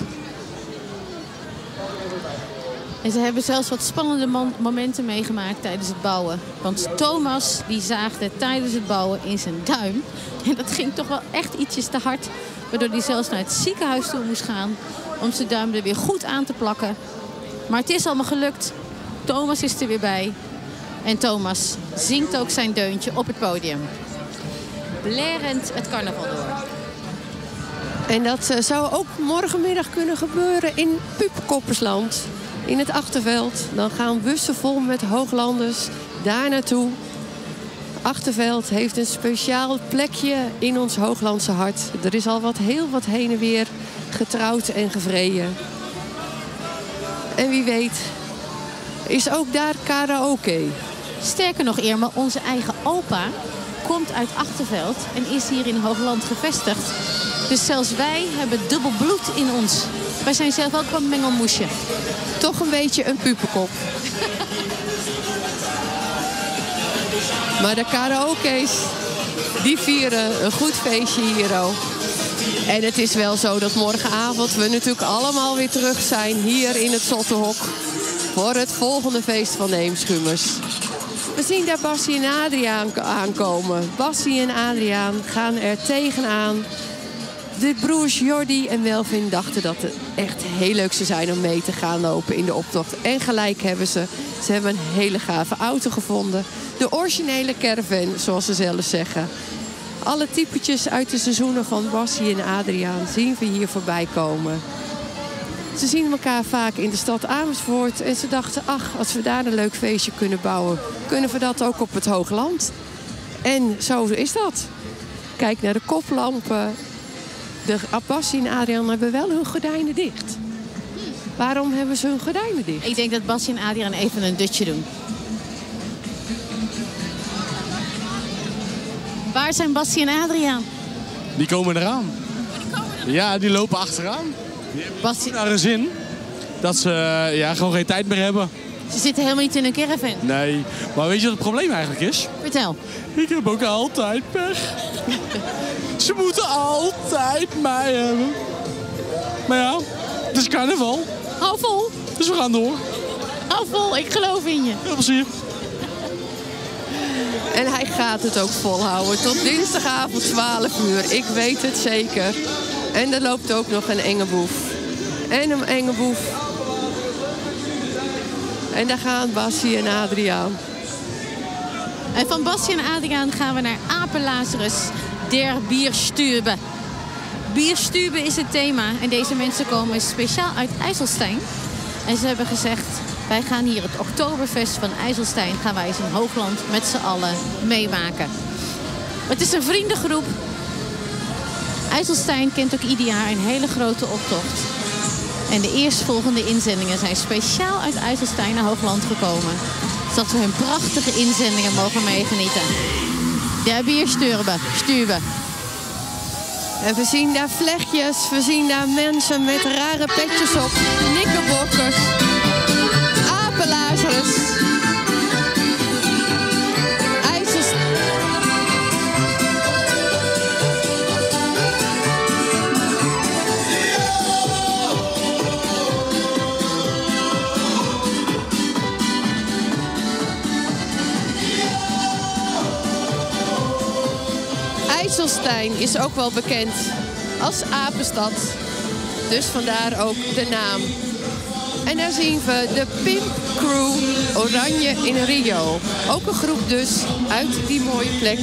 En ze hebben zelfs wat spannende momenten meegemaakt tijdens het bouwen. Want Thomas die zaagde tijdens het bouwen in zijn duim. En dat ging toch wel echt ietsjes te hard. Waardoor hij zelfs naar het ziekenhuis toe moest gaan om zijn duim er weer goed aan te plakken. Maar het is allemaal gelukt. Thomas is er weer bij. En Thomas zingt ook zijn deuntje op het podium. Blerend het carnaval door. En dat uh, zou ook morgenmiddag kunnen gebeuren in Pupkoppersland. In het Achterveld. Dan gaan bussen vol met hooglanders daar naartoe. Achterveld heeft een speciaal plekje in ons Hooglandse hart. Er is al wat, heel wat heen en weer getrouwd en gevreden. En wie weet is ook daar karaoke. Sterker nog, Irma, onze eigen opa komt uit Achterveld en is hier in Hoogland gevestigd. Dus zelfs wij hebben dubbel bloed in ons. Wij zijn zelf ook wel een mengelmoesje. Toch een beetje een puperkop. Maar de karaoke's, die vieren een goed feestje hier ook. En het is wel zo dat morgenavond we natuurlijk allemaal weer terug zijn hier in het Zotterhok voor het volgende feest van de Eemschummers. We zien daar Bassie en Adriaan aankomen. Bassie en Adriaan gaan er tegenaan. De broers Jordi en Melvin dachten dat het echt heel leuk zou zijn om mee te gaan lopen in de optocht. En gelijk hebben ze. Ze hebben een hele gave auto gevonden. De originele caravan, zoals ze zelf zeggen. Alle typetjes uit de seizoenen van Bassie en Adriaan zien we hier voorbij komen. Ze zien elkaar vaak in de stad Amersfoort. En ze dachten, ach, als we daar een leuk feestje kunnen bouwen, kunnen we dat ook op het Hoogland. En zo is dat. Kijk naar de koplampen. De Bassie en Adriaan hebben wel hun gordijnen dicht. Waarom hebben ze hun gordijnen dicht? Ik denk dat Bassie en Adriaan even een dutje doen. Waar zijn Bassie en Adriaan? Die komen eraan. Ja, die lopen achteraan. Bassie... naar een zin dat ze uh, ja, gewoon geen tijd meer hebben. Ze zitten helemaal niet in een caravan. Nee, maar weet je wat het probleem eigenlijk is? Vertel. Ik heb ook altijd pech. Ze moeten altijd mij hebben. Maar ja, het is carnaval. Hou vol. Dus we gaan door. Hou vol, ik geloof in je. Heel plezier. En hij gaat het ook volhouden tot dinsdagavond twaalf uur. Ik weet het zeker. En er loopt ook nog een enge boef. En een enge boef. En daar gaan Bassie en Adriaan. En van Bassie en Adriaan gaan we naar Apenlazarus der Bierstube. Bierstube is het thema. En deze mensen komen speciaal uit IJsselstein. En ze hebben gezegd, wij gaan hier het Oktoberfest van IJsselstein, gaan wij eens in Hoogland met z'n allen meemaken. Het is een vriendengroep. IJsselstein kent ook ieder jaar een hele grote optocht. En de eerstvolgende inzendingen zijn speciaal uit IJsselstein naar Hoogland gekomen. Zodat we hun prachtige inzendingen mogen meegenieten. Ja, Bierstube. Stube. En we zien daar vlechtjes, we zien daar mensen met rare petjes op. Nikkelbokkers. Apenlazarus. IJsselstein is ook wel bekend als apenstad. Dus vandaar ook de naam. En daar zien we de Pimp Crew Oranje in Rio. Ook een groep dus uit die mooie plek.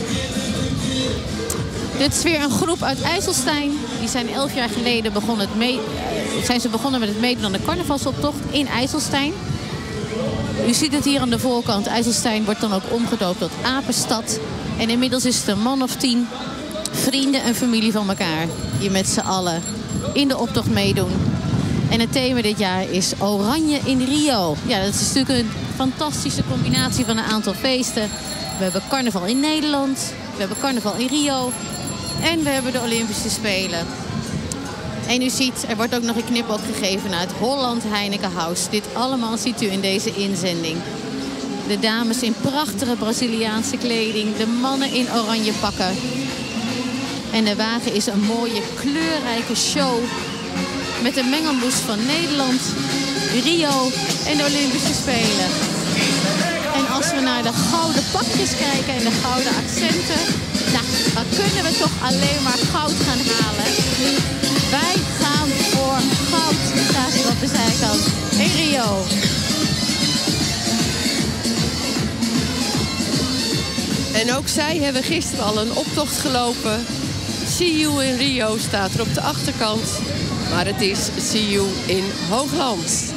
Dit is weer een groep uit IJsselstein. Die zijn elf jaar geleden begonnen, het mee, zijn ze begonnen met het meedoen aan de carnavalsoptocht in IJsselstein. U ziet het hier aan de voorkant. IJsselstein wordt dan ook omgedoopt tot Apenstad. En inmiddels is het een man of tien vrienden en familie van elkaar die met z'n allen in de optocht meedoen. En het thema dit jaar is Oranje in Rio. Ja, dat is natuurlijk een fantastische combinatie van een aantal feesten. We hebben carnaval in Nederland, we hebben carnaval in Rio en we hebben de Olympische Spelen. En u ziet, er wordt ook nog een knipoog gegeven naar het Holland Heineken House. Dit allemaal ziet u in deze inzending. De dames in prachtige Braziliaanse kleding, de mannen in oranje pakken. En de wagen is een mooie kleurrijke show met een mengelmoes van Nederland, Rio en de Olympische Spelen. En als we naar de gouden pakjes kijken en de gouden accenten, nou, dan kunnen we toch alleen maar goud gaan halen. Wij gaan voor goud, staat hier op de zijkant, in Rio. En ook zij hebben gisteren al een optocht gelopen. See you in Rio staat er op de achterkant. Maar het is See you in Hoogland.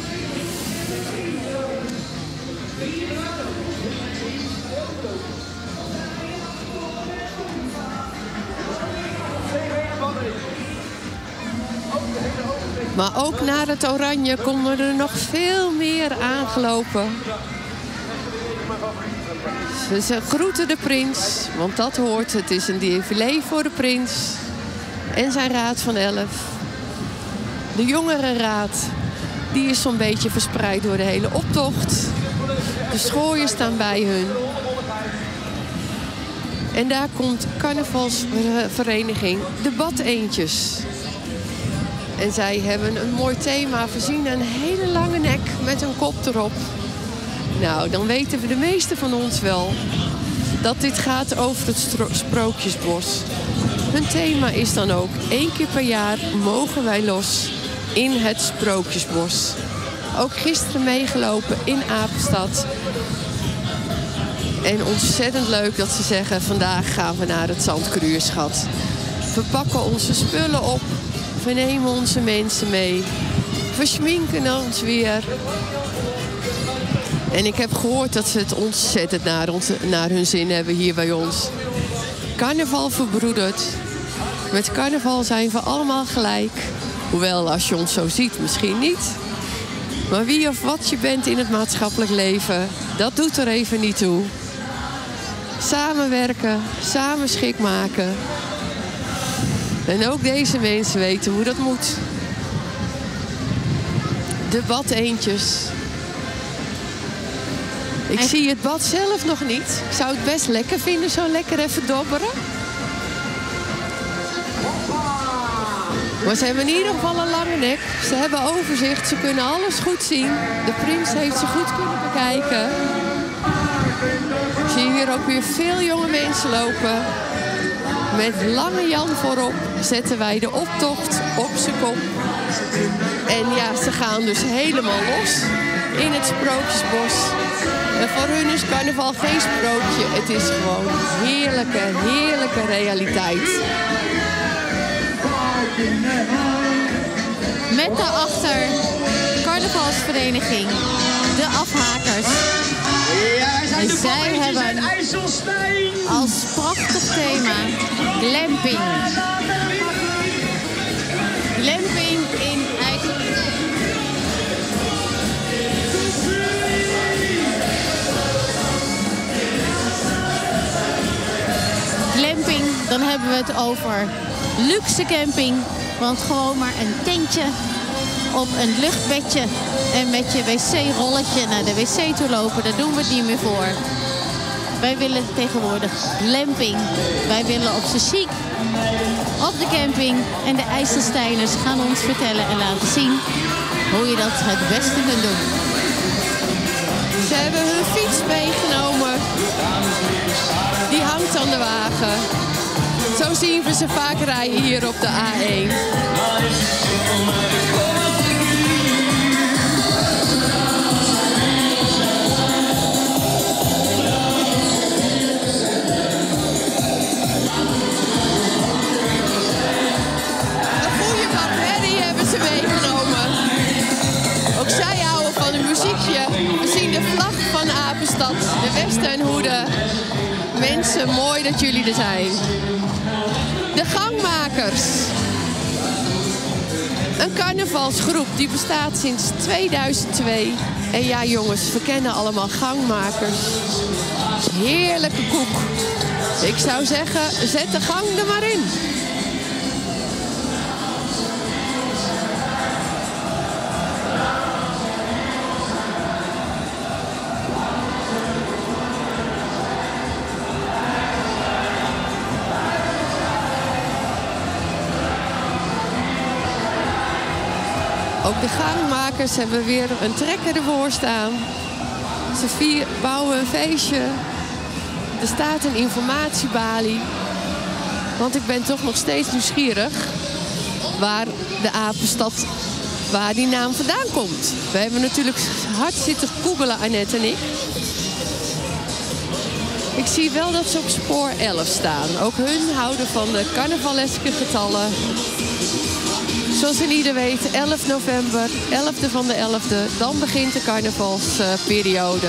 Maar ook naar het oranje konden er nog veel meer aangelopen. Ze groeten de prins, want dat hoort. Het is een défilé voor de prins en zijn raad van elf. De jongerenraad, die is zo'n beetje verspreid door de hele optocht. De schooiers staan bij hun. En daar komt carnavalsvereniging De Badeendjes. En zij hebben een mooi thema voorzien. Een hele lange nek met een kop erop. Nou, dan weten we de meeste van ons wel dat dit gaat over het Sprookjesbos. Hun thema is dan ook: één keer per jaar mogen wij los in het Sprookjesbos. Ook gisteren meegelopen in Apenstad. En ontzettend leuk dat ze zeggen: vandaag gaan we naar het Zandkruurschat. We pakken onze spullen op. We nemen onze mensen mee. We schminken ons weer. En ik heb gehoord dat ze het ontzettend naar, ons, naar hun zin hebben hier bij ons. Carnaval verbroedert. Met carnaval zijn we allemaal gelijk. Hoewel, als je ons zo ziet, misschien niet. Maar wie of wat je bent in het maatschappelijk leven, dat doet er even niet toe. Samenwerken, samen schik maken. En ook deze mensen weten hoe dat moet. De badeendjes. Ik en... zie het bad zelf nog niet. Ik zou het best lekker vinden, zo lekker even dobberen. Maar ze hebben in ieder geval een lange nek. Ze hebben overzicht, ze kunnen alles goed zien. De prins heeft ze goed kunnen bekijken. Ik zie hier ook weer veel jonge mensen lopen. Met Lange Jan voorop zetten wij de optocht op zijn kop. En ja, ze gaan dus helemaal los in het Sprookjesbos. En voor hun is carnaval geen sprookje. Het is gewoon heerlijke, heerlijke realiteit. Met daarachter carnavalsvereniging De Afhakers. En zij hebben als prachtig thema glamping. Glamping in IJsselstein. Glamping, dan hebben we het over luxe camping. Want gewoon maar een tentje op een luchtbedje en met je wc-rolletje naar de wc toe lopen, daar doen we het niet meer voor. Wij willen tegenwoordig glamping. Wij willen op z'n chic op de camping. En de IJsselsteiners gaan ons vertellen en laten zien hoe je dat het beste kunt doen. Ze hebben hun fiets meegenomen. Die hangt aan de wagen. Zo zien we ze vaak rijden hier op de A één. Een goede bak herrie hebben ze meegenomen. Ook zij houden van een muziekje. We zien de vlag van Apenstad, de Westernhoede. Mensen, mooi dat jullie er zijn. De Gangmakers. Een carnavalsgroep die bestaat sinds tweeduizend twee. En ja jongens, we kennen allemaal Gangmakers. Heerlijke koek. Ik zou zeggen, zet de gang er maar in. Ook de Gangmakers hebben weer een trekker ervoor staan. Ze vier, bouwen een feestje. Er staat een informatiebalie. Want ik ben toch nog steeds nieuwsgierig waar de Apenstad, waar die naam vandaan komt. We hebben natuurlijk hard zitten googelen, Annette en ik. Ik zie wel dat ze op spoor elf staan. Ook hun houden van de carnavaleske getallen. Zoals in ieder weet, elf november, elfde van de elfde, dan begint de carnavalsperiode.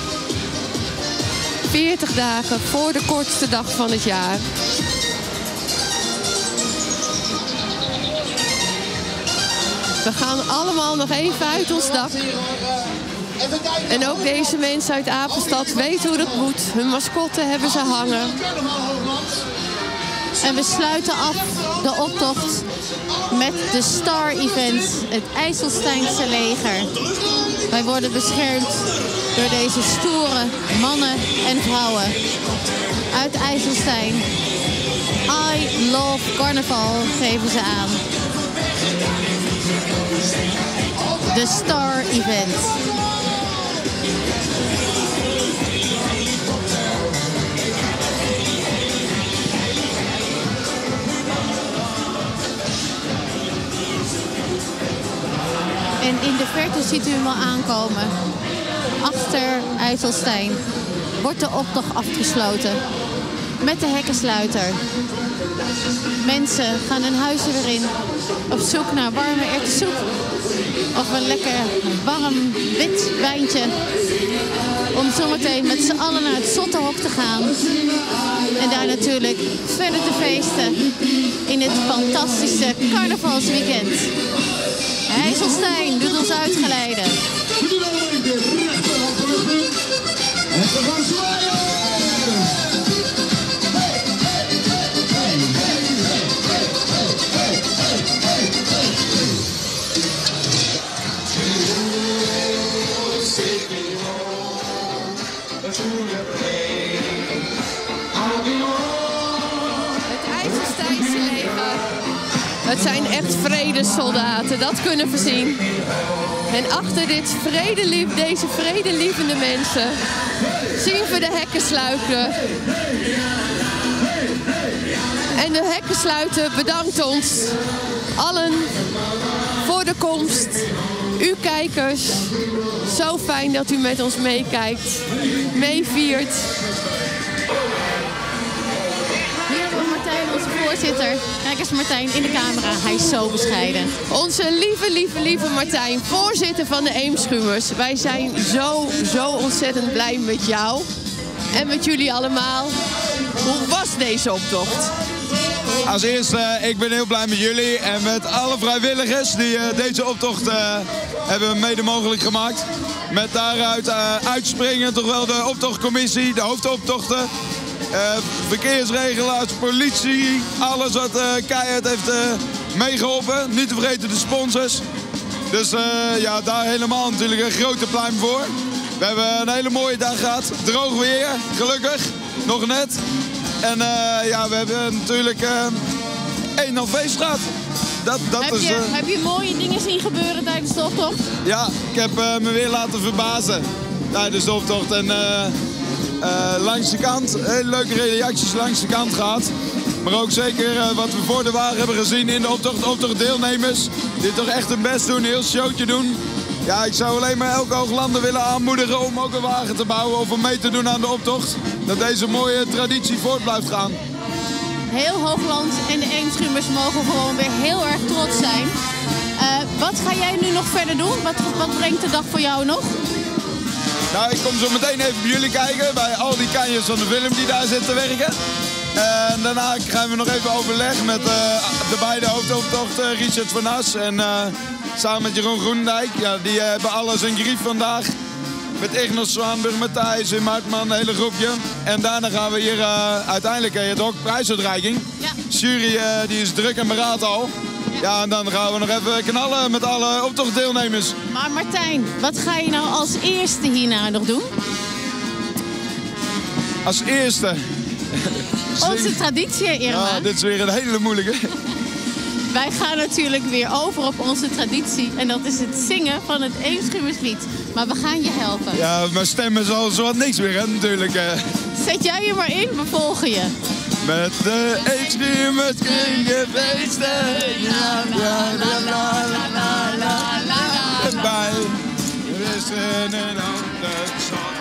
veertig dagen voor de kortste dag van het jaar. We gaan allemaal nog even uit ons dak. En ook deze mensen uit Apenstad weten hoe dat moet. Hun mascotte hebben ze hangen. En we sluiten af de optocht met de Star Event, het IJsselsteinse leger. Wij worden beschermd door deze stoere mannen en vrouwen uit IJsselstein. I love carnaval geven ze aan. De Star Event. En in de verte ziet u hem al aankomen. Achter IJsselstein wordt de optocht afgesloten met de hekkensluiter. Mensen gaan hun huizen weer in op zoek naar warme erwtensoep of een lekker warm wit wijntje. Om zometeen met z'n allen naar het Zottenhok te gaan. En daar natuurlijk verder te feesten in het fantastische carnavalsweekend. IJsselstein doet ons uitgeleiden. Het IJsselsteinse leger. Het zijn echt vredesoldaten, dat kunnen we zien. En achter dit vredelief, deze vredelievende mensen zien we de hekkensluiter. En de hekkensluiter bedankt ons allen voor de komst. U kijkers, zo fijn dat u met ons meekijkt, meeviert. Onze voorzitter, kijk eens Martijn in de camera, hij is zo bescheiden. Onze lieve, lieve, lieve Martijn, voorzitter van de Eemschummers. Wij zijn zo, zo ontzettend blij met jou en met jullie allemaal. Hoe was deze optocht? Als eerste, ik ben heel blij met jullie en met alle vrijwilligers die uh, deze optocht uh, hebben mede mogelijk gemaakt. Met daaruit uh, uitspringen toch wel de optochtcommissie, de hoofdoptochten. Uh, verkeersregelaars, politie, alles wat uh, keihard heeft uh, meegeholpen. Niet te vergeten de sponsors. Dus uh, ja, daar helemaal natuurlijk een grote pluim voor. We hebben een hele mooie dag gehad. Droog weer, gelukkig. Nog net. En uh, ja, we hebben natuurlijk uh, één al feest gehad. Dat, dat heb, is, je, uh... heb je mooie dingen zien gebeuren tijdens de optocht? Ja, ik heb uh, me weer laten verbazen tijdens de optocht. En, uh, Uh, langs de kant, hele leuke reacties langs de kant gehad. Maar ook zeker uh, wat we voor de wagen hebben gezien in de optocht, optochtdeelnemers. Die toch echt hun best doen, een heel showtje doen. Ja, ik zou alleen maar elke Hooglander willen aanmoedigen om ook een wagen te bouwen of om mee te doen aan de optocht. Dat deze mooie traditie voort blijft gaan. Heel Hoogland en de Eemschummers mogen gewoon weer heel erg trots zijn. Uh, wat ga jij nu nog verder doen? Wat, wat brengt de dag voor jou nog? Nou, ik kom zo meteen even bij jullie kijken, bij al die kanjers van de film die daar zitten werken. En daarna gaan we nog even overleg met uh, de beide hoofdoptochten, Richard van As en uh, samen met Jeroen Groendijk. Ja, die uh, hebben alles een grief vandaag. Met Ignas Zwaanburg, Matthijs en Martman, een hele groepje. En daarna gaan we hier uh, uiteindelijk uh, het ook prijsuitreiking. Ja. Jury uh, die is druk en beraad al. Ja, en dan gaan we nog even knallen met alle optochtdeelnemers. Maar Martijn, wat ga je nou als eerste hierna nog doen? Als eerste? Onze traditie, Irma. Ja, dit is weer een hele moeilijke. Wij gaan natuurlijk weer over op onze traditie. En dat is het zingen van het Eemschummerslied. Maar we gaan je helpen. Ja, mijn stem is al zowat niks meer, hè, natuurlijk. Zet jij je maar in, we volgen je. Met de Eemschummers kun je feesten. Ja, la la la la la la la. Bij, we zijn een ander zon.